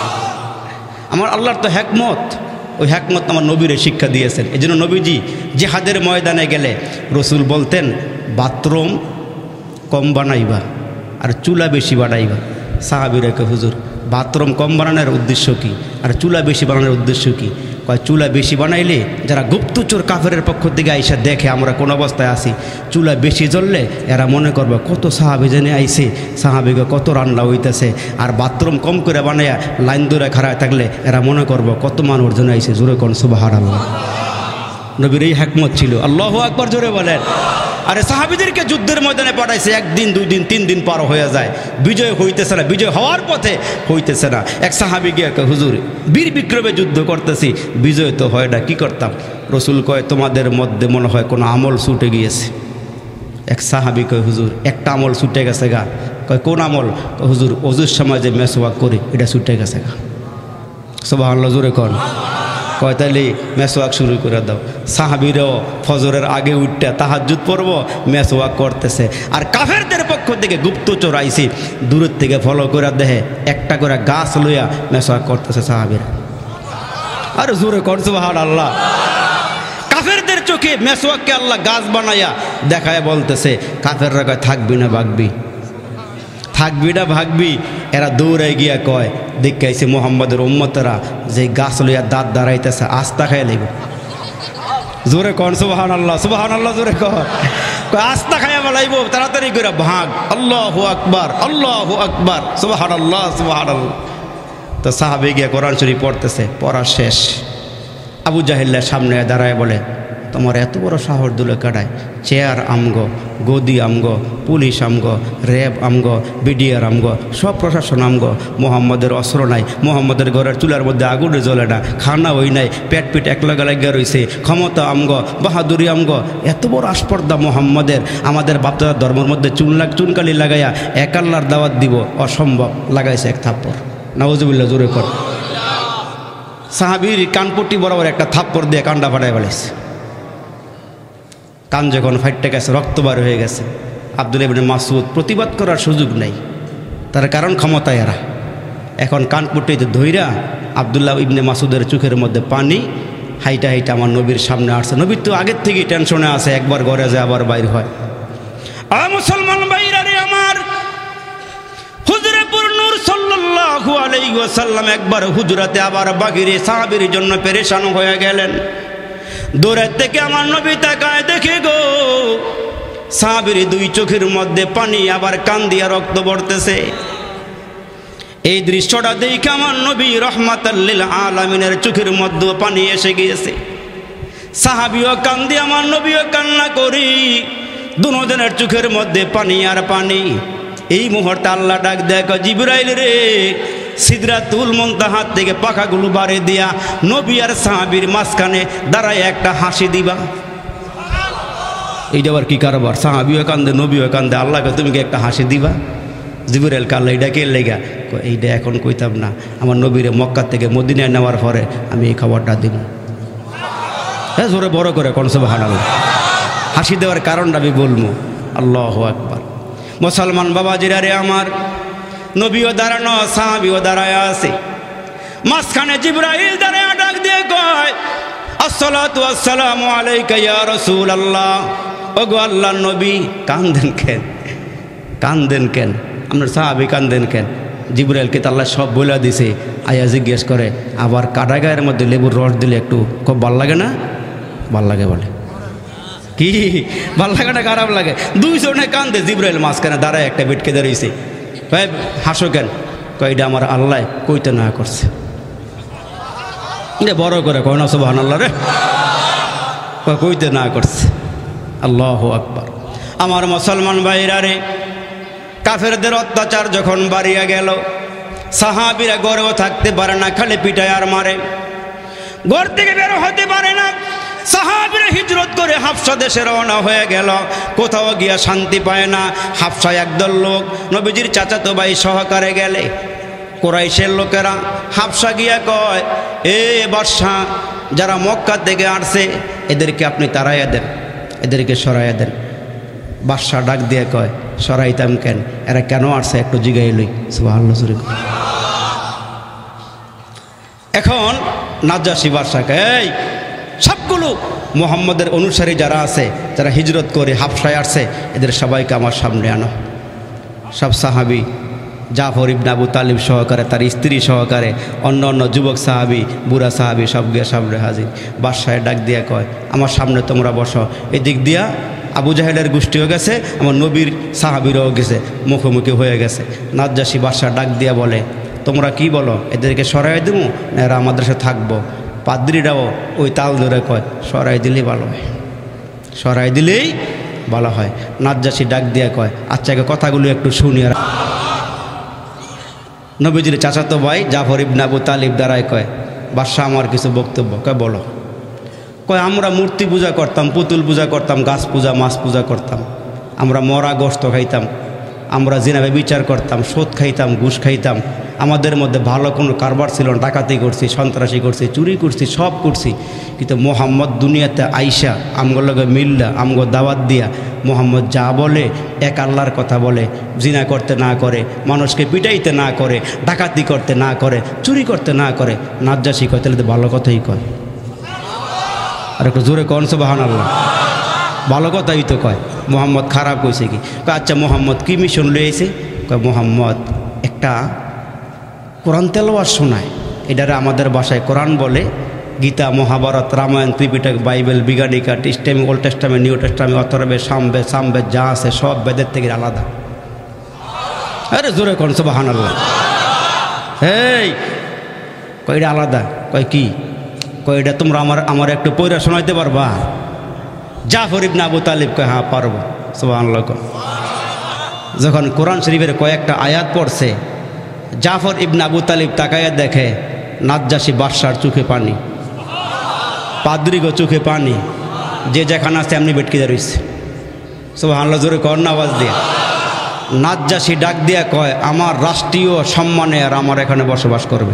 আমার আল্লাহর তো হিকমত, ওই হিকমত আমার নবীরে শিক্ষা দিয়েছেন। এই জন্য নবীজি জিহাদের ময়দানে গেলে রসুল বলতেন, বাথরুম কম বানাইবা আর চুলা বেশি বানাইবা। সাহাবীরা কে হুজুর বাথরুম কম বানানোর উদ্দেশ্য কি আর চুলা বেশি বানানোর উদ্দেশ্য কি? কয় চুলা বেশি বানাইলে যারা গুপ্তচর কাফেরের পক্ষ থেকে আইসা দেখে আমরা কোন অবস্থায় আছি, চুলা বেশি জ্বললে এরা মনে করবে কত সাহাবী জেনে আইছে, সাহাবীকে কত রান্না হইতেছে। আর বাথরুম কম করে বানাইয়া লাইন ধরে খাড়ায় থাকলে এরা মনে করবে কত মানুষ জেনে আইছে। জোরে কোন সুবহানাল্লাহ। নবীর এই হিকমত ছিল। আল্লাহু আকবার, জোরে বলেন। আরে সাহাবীদেরকে যুদ্ধের ময়দানে পাঠাইছে, একদিন দুই দিন তিন দিন পার হয়ে যায়, বিজয় হইতেছে না, বিজয় হওয়ার পথে হইতেছে না। এক সাহাবী গিয়ে হুজুর বীর বিক্রমে যুদ্ধ করতেছি, বিজয় তো হয় না, কি করতাম? রসুল কয়, তোমাদের মধ্যে মনে হয় কোনো আমল ছুটে গিয়েছে। এক সাহাবী কয়, হুজুর একটা আমল ছুটে গেছে গা। কয় কোন আমল? হুজুর ওজুর সময় যে মেসওয়াক করি এটা ছুটে গেছে গা। সুবহানাল্লাহ, জোরে কোন। কয় তাইলে মেসওয়াক শুরু করে দাও। সাহাবীরাও ফজরের আগে উঠতে তাহাজ্জুদ পড়ব, মেসওয়াক করতেছে। আর কাফেরদের পক্ষ থেকে গুপ্তচর আইছি, দূরের থেকে ফলো করে দেখে একটা করে গাছ লইয়া মেসওয়াক করতেছে সাহাবীরা। আর জোরে কর সুবহানাল্লাহ। কাফেরদের চোখে মেসওয়াককে আল্লাহ গাছ বানাইয়া দেখায় বলতেছে, কাফেররা কয় থাকবি না ভাগবি, থাকবি না ভাগবি। এরা দৌড়াই গিয়া কয়, দেখাইছে মোহাম্মদের উম্মতেরা যে গাছ লইয়া দাঁত দাঁড়াইতেছে, আস্তা খাই লাগবে। জোরে কন সুবহানাল্লাহ, সুবহানাল্লাহ, জোরে কন। কয় আস্তা খাইয়া বলাইব, তাড়াতাড়ি করে ভাগ। আল্লাহু আকবার, আল্লাহু আকবার, সুবহানাল্লাহ, সুবহানাল্লাহ। তো সাহাবী গিয়া কোরআন শরীফ পড়তেছে, পড়া শেষ। আবু জাহেল্লার সামনে দাঁড়ায় বলে, তোমার এত বড় সাহস দুলে কাটায়, চেয়ার আমগো, গদি আমগো, পুলিশ আমগো, র্যাব আমগো, বিডিআর আমগো, সব প্রশাসন আমগো। মোহাম্মদের অস্ত্র নাই, মোহাম্মদের ঘরের চুলার মধ্যে আগুনে জ্বলে না, খানা ওই নাই, পেট পিট একলাগা লাগিয়া রয়েছে, ক্ষমতা আমগো, বাহাদুরি আমগো। এত বড় আস্পর্ধা মোহাম্মদের, আমাদের বাপদাদার ধর্মের মধ্যে চুন লাগ চুনকালি লাগাইয়া এক আল্লাহর দাওয়াত দিব, অসম্ভব। লাগাইছে এক থাপ্পড়। নাউজুবিল্লাহ, জোরে কর। সাহাবীর কানপট্টি বরাবর একটা থাপ্পড় দিয়ে কান্ডা ফাটাই ফেলেছে। কান যখন ফাইটে গেছে, রক্ত বার হয়ে গেছে, আব্দুল্লাহ ইবনে মাসউদ প্রতিবাদ করার সুযোগ নেই, তার কারণ ক্ষমতা এরা। এখন কানপট্টিতে ধইরা আব্দুল্লাহ ইবনে মাসউদের চোখের মধ্যে পানি, হাইটা হাইটা আমার নবীর সামনে আসছে। নবীর তো আগের থেকেই টেনশনে আছে, একবার ঘরে যায় আবার বাইর হয়। আ মুসলমান ভাইরা রে আমার, হুজুরপুর নূর সাল্লাল্লাহু আলাইহি ওয়াসাল্লাম একবার হুজরাতে আবার বাগিরে সাহাবীর জন্য পেরেশান হয়ে গেলেন। দূরের থেকে আমার নবী তাকায়, দেখে গো সাহাবীর দুই চোখের মধ্যে পানি, আবার কান দিয়া রক্ত পড়তেছে। এই দৃশ্যটা দেখে আমার নবী রহমাতাল লিল আলামিনের চোখের মধ্যে পানি এসে গিয়েছে। সাহাবীও কান্দি, আমার নবীও কান্না করি, দুজনের চোখের মধ্যে পানি আর পানি। এই মুহূর্তে আল্লাহ ডাক দেয়, জিবরাইল রে, সিদরাতুল মুনতাহা থেকে পাখাগুলো বাড়ি দিয়া নবী আর সাহাবীর মাঝখানে দাঁড়ায় একটা হাসি দিবা। এইটা আবার কি কারবার? সাহাবীও কান্দে, নবীও কান্দে, আল্লাহকে তুমি কি একটা হাসি দিবা? জিবরাইল কাল্লা এইটা কে লেগা? এইটা এখন কইতাম না, আমার নবীরে মক্কা থেকে মদিনায় নেওয়ার পরে আমি এই খবরটা দিব। হ্যাঁ, জোরে বড় করে কোন সুবহানাল্লাহ। হাসি দেওয়ার কারণটা আমি বলবো। আল্লাহু আকবার। মুসলমান বাবাজিরা রে আমার, নবীও দাঁড়ানো, সাহাবীও দাঁড়ায় আছে, মাঝখানে জিবরাইল দাঁড়ায় ডাক দিয়ে কয়, আসসালাতু আসসালামু আলাইকা ইয়া রাসূলুল্লাহ। ওগো আল্লাহর নবী। কান্দেন কেন? কান্দেন কেন? আপনার সাহাবী কান্দেন কেন? জিবরাইলকে তো আল্লাহ সব বলে দিছে, আয়া জিজ্ঞেস করে, আবার কাটা গায়ের মধ্যে লেবুর রস দিলে একটু খুব ভাল লাগে না? ভাল লাগে বলে। কি ভাল লাগে না খারাপ লাগে? দুইজনে কান্দে, জিব্রাইল মাঝখানে দাঁড়ায় একটা বেটকে দাঁড়িয়েছে। ভাই হাসো কেন? কয়টা আমার আল্লাহ কইতে না করছে। বড় করে কয় না সুবহানাল্লাহ রে, কইতে না করছে। আল্লাহু আকবার। আমার মুসলমান ভাইরা রে, কাফেরদের অত্যাচার যখন বাড়িয়া গেল, সাহাবীরা গড়েও থাকতে পারে না, খালি পিটায় আর মারে, ঘর থেকে বের হতে পারে না। সাহাবীরা হিজরত করে হাফসা দেশে রওনা হয়ে গেল, কোথাও গিয়া শান্তি পায় না। হাফসা একদল লোক নবীজির চাচাতো ভাই সহকারে গেলে, কুরাইশের লোকেরা হাফসা গিয়া কয়, এ বাদশা, যারা মক্কা থেকে আসছে এদেরকে আপনি তাড়াইয়া দেন, এদেরকে সরাইয়া দেন। বাদশা ডাক দিয়ে কয়, সরাইতাম কেন? এরা কেন আসছে একটু জিগাই লই। সুবহানাল্লাহ। এখন নাজ্জাশী বাদশাকে, এই সবগুলো মুহাম্মদের অনুসারী যারা আছে, যারা হিজরত করে হাফসায় আসছে, এদের সবাইকে আমার সামনে আনো। সব সাহাবী, জাফর ইবনে আবু তালিব সহকারে, তার স্ত্রী সহকারে, অন্য অন্য যুবক সাহাবী, বুড়া সাহাবী সব গিয়া সামনে হাজির। বাদশাহ ডাক দিয়া কয়, আমার সামনে তোমরা বসো। এদিক দিয়া আবু জাহেলের গোষ্ঠীও গেছে, আমার নবীর সাহাবীরাও গেছে, মুখোমুখি হয়ে গেছে। নাজ্জাশী বাদশাহ ডাক দিয়া বলে, তোমরা কি বলো, এদেরকে সরাই দেবো না এরা আমাদের সাথে থাকবো? পাদ্রীরাও ওই তাল ধরে কয়, সরাই দিলেই ভালো হয়, সরাই দিলেই ভালো হয়। নাজ্জাশী ডাক দিয়া কয়, আচ্ছা কথাগুলো একটু শুনি। আর নবীজির চাচাতো ভাই জাফর ইবনে আবু তালিব দাঁড়ায় কয়, বাদশাহ আমার কিছু বক্তব্য। কয় বলো। কয়, আমরা মূর্তি পূজা করতাম, পুতুল পূজা করতাম, গাছ পূজা, মাছ পূজা করতাম, আমরা মরা গোশত খাইতাম, আমরা জিনাবে বিচার করতাম, সুদ খাইতাম, ঘুষ খাইতাম, আমাদের মধ্যে ভালো কোনো কারবার ছিল না, ডাকাতি করছি, সন্ত্রাসী করছি, চুরি করছি, সব করছি। কিন্তু মোহাম্মদ দুনিয়াতে আইসা আমগো লগে মিল্লা, আমগো দাওয়াত দিয়া মোহাম্মদ যা বলে এক আল্লাহর কথা বলে, জিনা করতে না করে, মানুষকে পিটাইতে না করে, ডাকাতি করতে না করে, চুরি করতে না করে। নাজ্জাশী কয়, তাহলে তো ভালো কথাই কয়। আর একটু জোরে কন সুবহানাল্লাহ। ভালো কথাই তো কয়। মোহাম্মদ খারাপ কইছে কি? কয়, আচ্ছা মোহাম্মদ কি মিশন লইছে? কয়, মোহাম্মদ একটা কোরআন তেলাওয়াত শোনায়, এটারে আমাদের ভাষায় কোরআন বলে। গীতা, মহাভারত, রামায়ণ, ত্রিপিটক, বাইবেল, বিজ্ঞানিকা, testament, old testament, new testament, অথর্বে, সামবেদ, সামবেদ যা আছে সব বেদের থেকে আলাদা। আরে জোরে কোন সুবহানাল্লাহ। এই কয়টা আলাদা? কয় কি? কয়টা তোমরা আমার আমার একটু পয়রা শোনাইতে পারবা? জাফর ইবনে আবু তালিব কয়, হ্যাঁ পারবো। সুবহানাল্লাহ। যখন কোরআন শরীফের কয়েকটা আয়াত পড়ছে, জাফর ইবনে আবু তালিব তাকায়া দেখে নাজ্জাশী বাদশার চোখে পানি, পাদ্রীগো চোখে পানি, যে যেখানে আছে এমনি বেটকে দাঁড়িয়েছে। সুবহানাল্লাহ। জোরে কর না আওয়াজ দিয়ে। নাজ্জাশী ডাক দিয়া কয়, আমার রাষ্ট্রীয় সম্মানে আর আমার এখানে বসবাস করবে।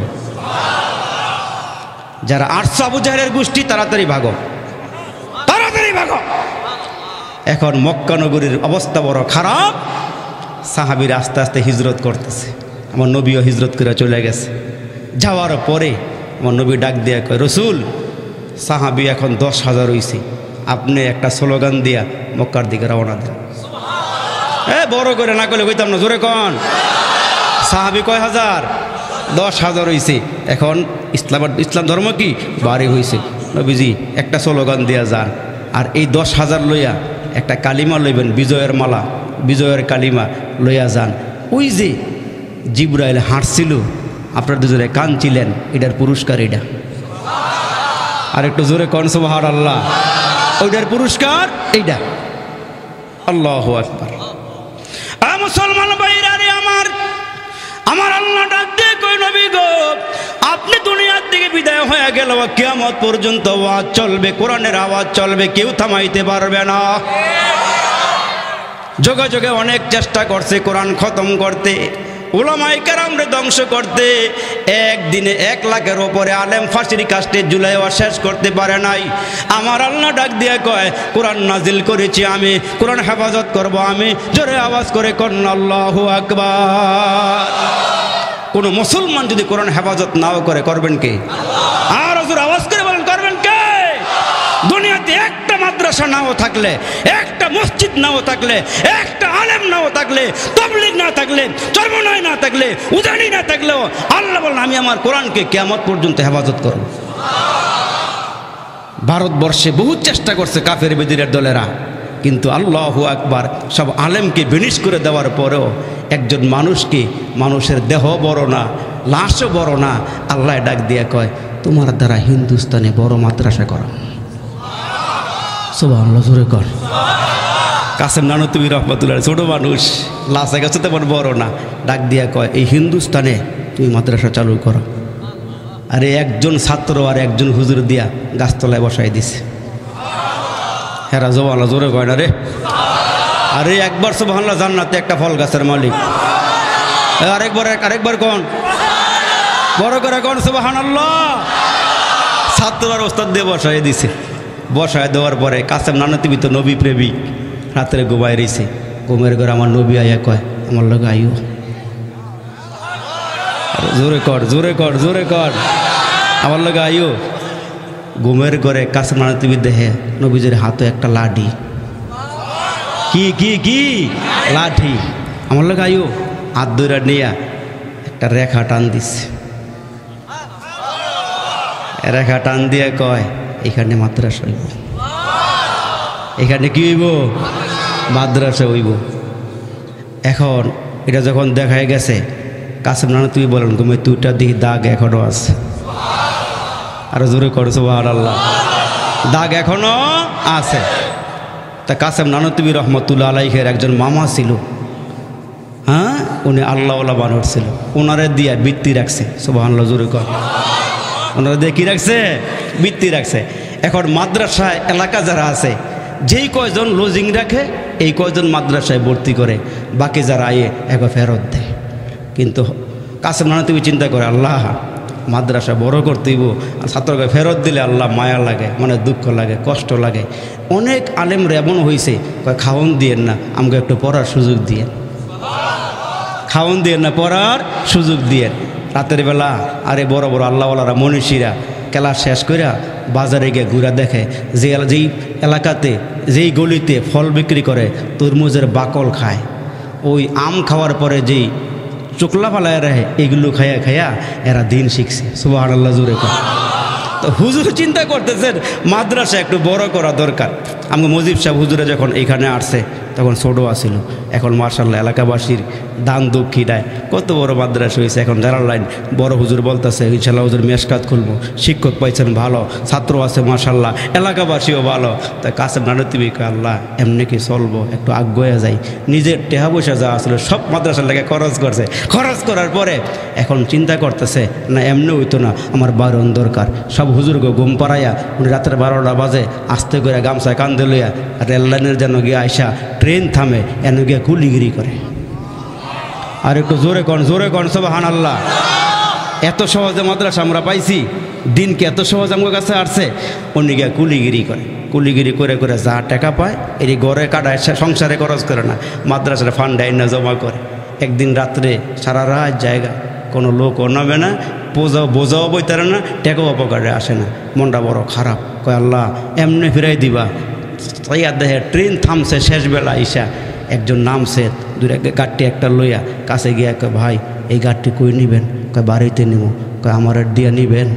যারা আটশো আবু জাহেলের গোষ্ঠী, তাড়াতাড়ি ভাগো, তাড়াতাড়ি ভাগো। এখন মক্কা নগরীর অবস্থা বড় খারাপ। সাহাবীরা আস্তে আস্তে হিজরত করতেছে। আমার নবীও হিজরত করে চলে গেছে। যাওয়ার পরে আমার নবী ডাক দিয়া কয়, রসুল, সাহাবী এখন দশ হাজার হইছে, আপনি একটা স্লোগান দিয়া মক্কার দিকে রওনা দেন। এ বড় করে না করলে কইতাম না, জোরে কন। সাহাবী কয় হাজার? দশ হাজার হইছে। এখন ইসলামের ইসলাম ধর্ম কি বাড়ি হয়েছে। নবীজি একটা স্লোগান দিয়া যান, আর এই দশ হাজার লইয়া একটা কালিমা লইবেন, বিজয়ের মালা, বিজয়ের কালিমা লইয়া যান। ওই যে জিবরাইল হাঁটছিল, আপনার দুজনে কাঁদছিলেন, এটার পুরস্কার এটা। আর একটু জোরে কন সুবহানাল্লাহ। ওইটার পুরস্কার এইটা। আল্লাহু আকবার। আ মুসলমান ভাইরা রে আমার, আমার আল্লাহ ডাক দিয়ে কই, নবী গো, আপনি দুনিয়ার থেকে বিদায় হয়ে গেল, কিয়ামত পর্যন্ত আওয়াজ চলবে, কোরআনের আওয়াজ চলবে, কেউ থামাইতে পারবে না। যোগে যোগে অনেক চেষ্টা করছে কোরআন খতম করতে, উলামায়ে কেরামরে ধ্বংস করতে। একদিনে এক লাখের ওপরে আলেম ফাঁসির কাস্টে ঝুলাইয়া শেষ করতে পারে নাই। আমার আল্লাহ ডাক দিয়ে কয়, কোরআন নাজিল করেছি আমি, কোরআন হেফাজত করব আমি। জোরে আওয়াজ করে কোন আল্লাহু আকবার। কোন মুসলমান যদি কোরআন হেফাজত নাও করে, করবেন কে? আর জোরে আওয়াজ করে বলেন, করবেন কে? দুনিয়াতে একটা মাদ্রাসা নাও থাকলে, একটা মসজিদ নাও থাকলে, একটা আলেম নাও থাকলে, তাবলীগ না থাকলে, চরমনাই না থাকলে, উজানি না থাকলেও আল্লাহ বলেন আমি আমার কোরআনকে কিয়ামত পর্যন্ত হেফাজত করব। ভারতবর্ষে বহু চেষ্টা করছে কাফের বেদিরের দলেরা, কিন্তু আল্লাহু আকবার, সব আলেমকে বিনিশ করে দেওয়ার পরেও একজন মানুষকে, মানুষের দেহ বড় না, লাশও বড় না, আল্লাহ ডাক দিয়ে কয় তোমার দ্বারা হিন্দুস্তানে বড় মাদ্রাসা করা। সুবহানাল্লাহ, জোরে কর। কাসেম নানতুবি রহমাতুল্লাহ ছোট মানুষ, লাশে গেছে তেমন বড় না, ডাক দিয়া কয় এই হিন্দুস্তানে তুমি মাদ্রাসা চালু করো। আরে একজন ছাত্র আর একজন হুজুর দিয়া গাছতলায় বসাই দিছে। হেরা জবাল্লাহ, জোরে কয় না রে। আরে একবার সুবহানাল্লাহ, জান্নাতে একটা ফল গাছের মালিক। আরেকবার আরেকবার কোন বড় করে কোন সুবহানাল্লাহ। ছাত্র আর ওস্তাদ দিয়ে বসাই দিছে। বসায় দেওয়ার পরে কাসেম নানতুবি তো নবী প্রেমিক, রাত্রে ঘুমাই রয়েছে। ঘুমের ঘরে আমার নবী আয়া কয় আমার লগে আইও। জোরে কর, জোরে কর, জোরে কর, আমার লগে আইও। ঘুমের ঘরে কাসেম নানতুবি দেহে নবীজির হাতে একটা লাঠি। কি কি কি লাঠি? আমার লগে আইও। হাত ধরে নিয়া একটা রেখা টান দিছে। রেখা টান দিয়ে কয় এখানে মাদ্রাসা হইব। এখানে কি হইব? মাদ্রাসা হইব। এখন এটা যখন দেখা গেছে, কাসেম নানতুবি বলেন ঘুমে দুইটা দিকে দাগ এখনো আছে। আর জোরে করো সুবহানাল্লাহ, দাগ এখনো আছে। তা কাসেম নানতুবি রহমতুল্লাহ আলাইহের একজন মামা ছিল, হ্যাঁ, উনি আল্লাহওয়ালা বানর ছিল। ওনারে দিয়া বৃত্তি রাখছে। সুবহানাল্লাহ, জোরে কর। ওনারা দিয়ে কী রাখছে? বৃত্তি রাখছে। এখন মাদ্রাসায় এলাকা যারা আছে, যেই কয়জন লজিং রাখে এই কয়জন মাদ্রাসায় ভর্তি করে, বাকি যারা আয়ে একবার ফেরত দেয়। কিন্তু কাসেম নানতুবি চিন্তা করে আল্লাহ মাদ্রাসা বড় করতেইব, আর ছাত্রকে ফেরত দিলে আল্লাহ মায়া লাগে, মানে দুঃখ লাগে, কষ্ট লাগে। অনেক আলেমরা এমন হয়েছে কয় খাওয়ন দিয়েন না, আমাকে একটু পড়ার সুযোগ দিয়েন, খাওয়ন দিয়েন না, পড়ার সুযোগ দিয়েন। রাতের বেলা আরে বড় বড় আল্লাহওয়ালারা মনীষীরা ক্লাস শেষ করিয়া বাজারে গিয়ে ঘুরা দেখে যে যেই এলাকাতে, যেই গলিতে ফল বিক্রি করে তরমুজের বাকল খায়, ওই আম খাওয়ার পরে যেই চোকলা ফালায় রাখে, এগুলো খাইয়া খাইয়া এরা দিন শিখছে। সুবহানাল্লাহ, জোরে কর। তো হুজুর চিন্তা করতেছেন মাদ্রাসা একটু বড় করা দরকার। আমাকে মুজিব সাহেব হুজুরে যখন এখানে আসছে তখন ছোটো আসিল, এখন মার্শাল্লাহ এলাকাবাসীর দান দক্ষিণায় কত বড় মাদ্রাসা হয়েছে। এখন যারা লাইন বড় হুজুর বলতেছে ইনশাল্লাহ হুজুর মেশকাত খুলবো, শিক্ষক পাইছেন ভালো, ছাত্র আছে মার্শাল্লাহ, এলাকাবাসীও ভালো। তাই কাসেম নানতুবি কয় আল্লাহ এমনি কি চলবো, একটু আগ্রহে যাই। নিজের টেহা পয়সা যা আসলে সব মাদ্রাসার লেগে খরচ করছে। খরচ করার পরে এখন চিন্তা করতেছে না এমনি হইতো না, আমার বারণ দরকার। সব হুজুরকে ঘুম পাড়াইয়া উনি রাতের বারোটা বাজে আস্তে করে গামছায় কান্দে লইয়া রেল লাইনের যেন গিয়ে আইসা ট্রেন থামে এনে গিয়ে কুলিগিরি করে। আর একটু জোরে কন, জোরে কন সুবহানাল্লাহ। এত সহজে মাদ্রাসা আমরা পাইছি, দিনকে এত সহজ আমার কাছে আসছে। উনি গিয়ে কুলিগিরি করে, কুলিগিরি করে করে যা টাকা পায় এটি গড়ে কাটায়, সংসারে খরচ করে না, মাদ্রাসার ফান্ড আইনা জমা করে। একদিন রাত্রে সারা রাত জায়গা, কোনো লোকও নামে না, বোঝাও বোঝাও বইতারে না, টেকাও অপকারে আসে না। মনটা বড় খারাপ, কয় আল্লাহ এমনি ফিরাই দিবা। তাই আর দেখে ট্রেন থামছে শেষ বেলা আইসা, একজন নামছে, দুই গাড়টি একটা লইয়া কাছে গিয়া কয় ভাই এই গাড়টি কই নিবেন? কয় বাড়িতে নিব। কয় আমার দিয়া নিবেন?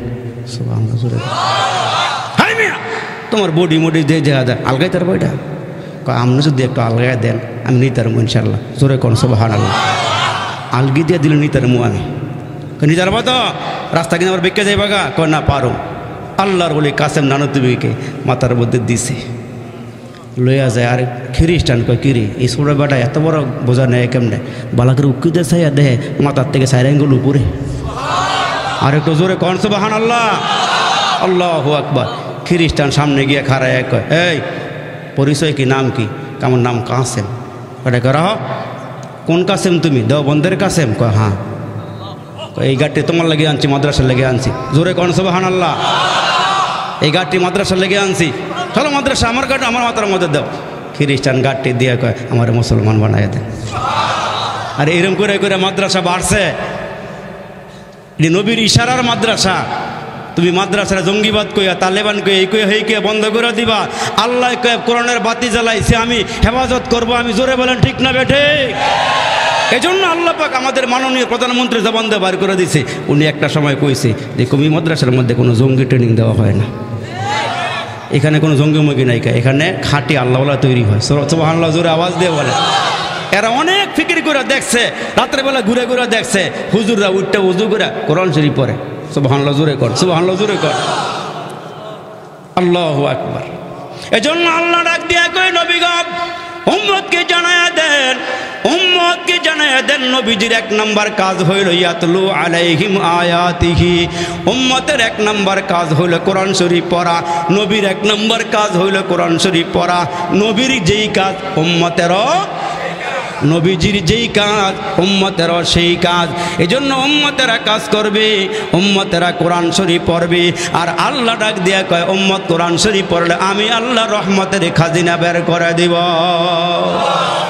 তোমার বডি মডি দিয়ে দেখা যায় আলগাই তার বইটা। কয় আপনি যদি একটু আলগাই দেন আমি নিতার মু ইনশাল্লাহ। জোরে কোন সুবহানাল্লাহ। আলগি দিয়ে দিলে নিতার মু আমি। নিতার তো রাস্তা কিনে আবার বেঁকে যাই বাগা? কয় না পারো। আল্লাহর বলি কাসেম নানতুবিকে মাথার মধ্যে দিছে, লইয়া যায়। আর খ্রিস্টান কয় কিরি এই ছোটো বেটা এত বড় বোঝা নেয় কেমনে? বালাকের উকিতে চাইয়া দেহে মাথার থেকে সাইড অ্যাঙ্গুল উপরে। আর একটু জোরে কন সুবহানাল্লাহ, আল্লাহু আকবার। খ্রিস্টান সামনে গিয়ে খাড়ায় কয় এই পরিচয় কি, নাম কি? আমার নাম কাসেম। কয়টা করা হ কোন কাসেম তুমি? দেওবন্দের কাসেম? কয় হ্যাঁ। এই গাড়িটি তোমার লেগে আনছি, মাদ্রাসার লেগে আনছি। জোরে কন সুবহানাল্লাহ। এই গাড়িটি মাদ্রাসার লেগে আনছি, চলো মাদ্রাসা আমার গাড়ি আমার মাথার মধ্যে দাও। খ্রিস্টান গাড়িটি দিয়ে কয় আমার মুসলমান বানাই দেন। আর এরকম করে করে মাদ্রাসা বাড়ছে। নবীর ইশারার মাদ্রাসা। তো তুমি মাদ্রাসার জঙ্গিবাদ কইয়া তালেবান কই এই কই হেই কে বন্ধ করে দিবা আল্লাহ কয়ে কোরআনের বাতি জ্বালাইছে আমি হেফাজত করব আমি জোরে বলেন ঠিক না বেঠে এই জন্য আল্লাহ পাক আমাদের মাননীয় প্রধানমন্ত্রী জবান দিয়ে বার করে দিছে উনি একটা সময় কইছে যে কমি মাদ্রাসার মধ্যে কোনো জঙ্গি ট্রেনিং দেওয়া হয় না এখানে কোনো জঙ্গিমুখী নাই এখানে খাঁটি আল্লাহওয়ালা তৈরি হয় সুবহানাল্লাহ জোরে আওয়াজ দিয়ে বলে এরা অনেক ফিকির করে দেখছে রাত্রেবেলা ঘুরে ঘুরে দেখছে হুজুররা উঠটা উজু করে কোরআন শরীফ পড়ে সুবহানাল্লাহ জোরে কর সুবহানাল্লাহ জোরে কর আল্লাহু আকবার এজন্য আল্লাহ ডাক দিয়া কয় নবী গো উম্মতকে জানায়া দেন উম্মতকে জানায়া দেন নবীজির এক নাম্বার কাজ হইল ইয়াতলু আলাইহিম আয়াতিহি উম্মতের এক নাম্বার কাজ হইল কোরআন শরীফ পড়া নবীর এক নাম্বার কাজ হইল কোরআন শরীফ পড়া নবীর যেই কাজ উম্মতেরও নবীজির যেই কাজ উম্মতেরও সেই কাজ এজন্য উম্মতেরা কাজ করবে উম্মতেরা কোরআন শরীফ পড়বে আর আল্লাহ ডাক দিয়া কয় উম্মত কোরআন শরীফ পড়লে আমি আল্লাহ রহমতের খাজিনা বের করে দিব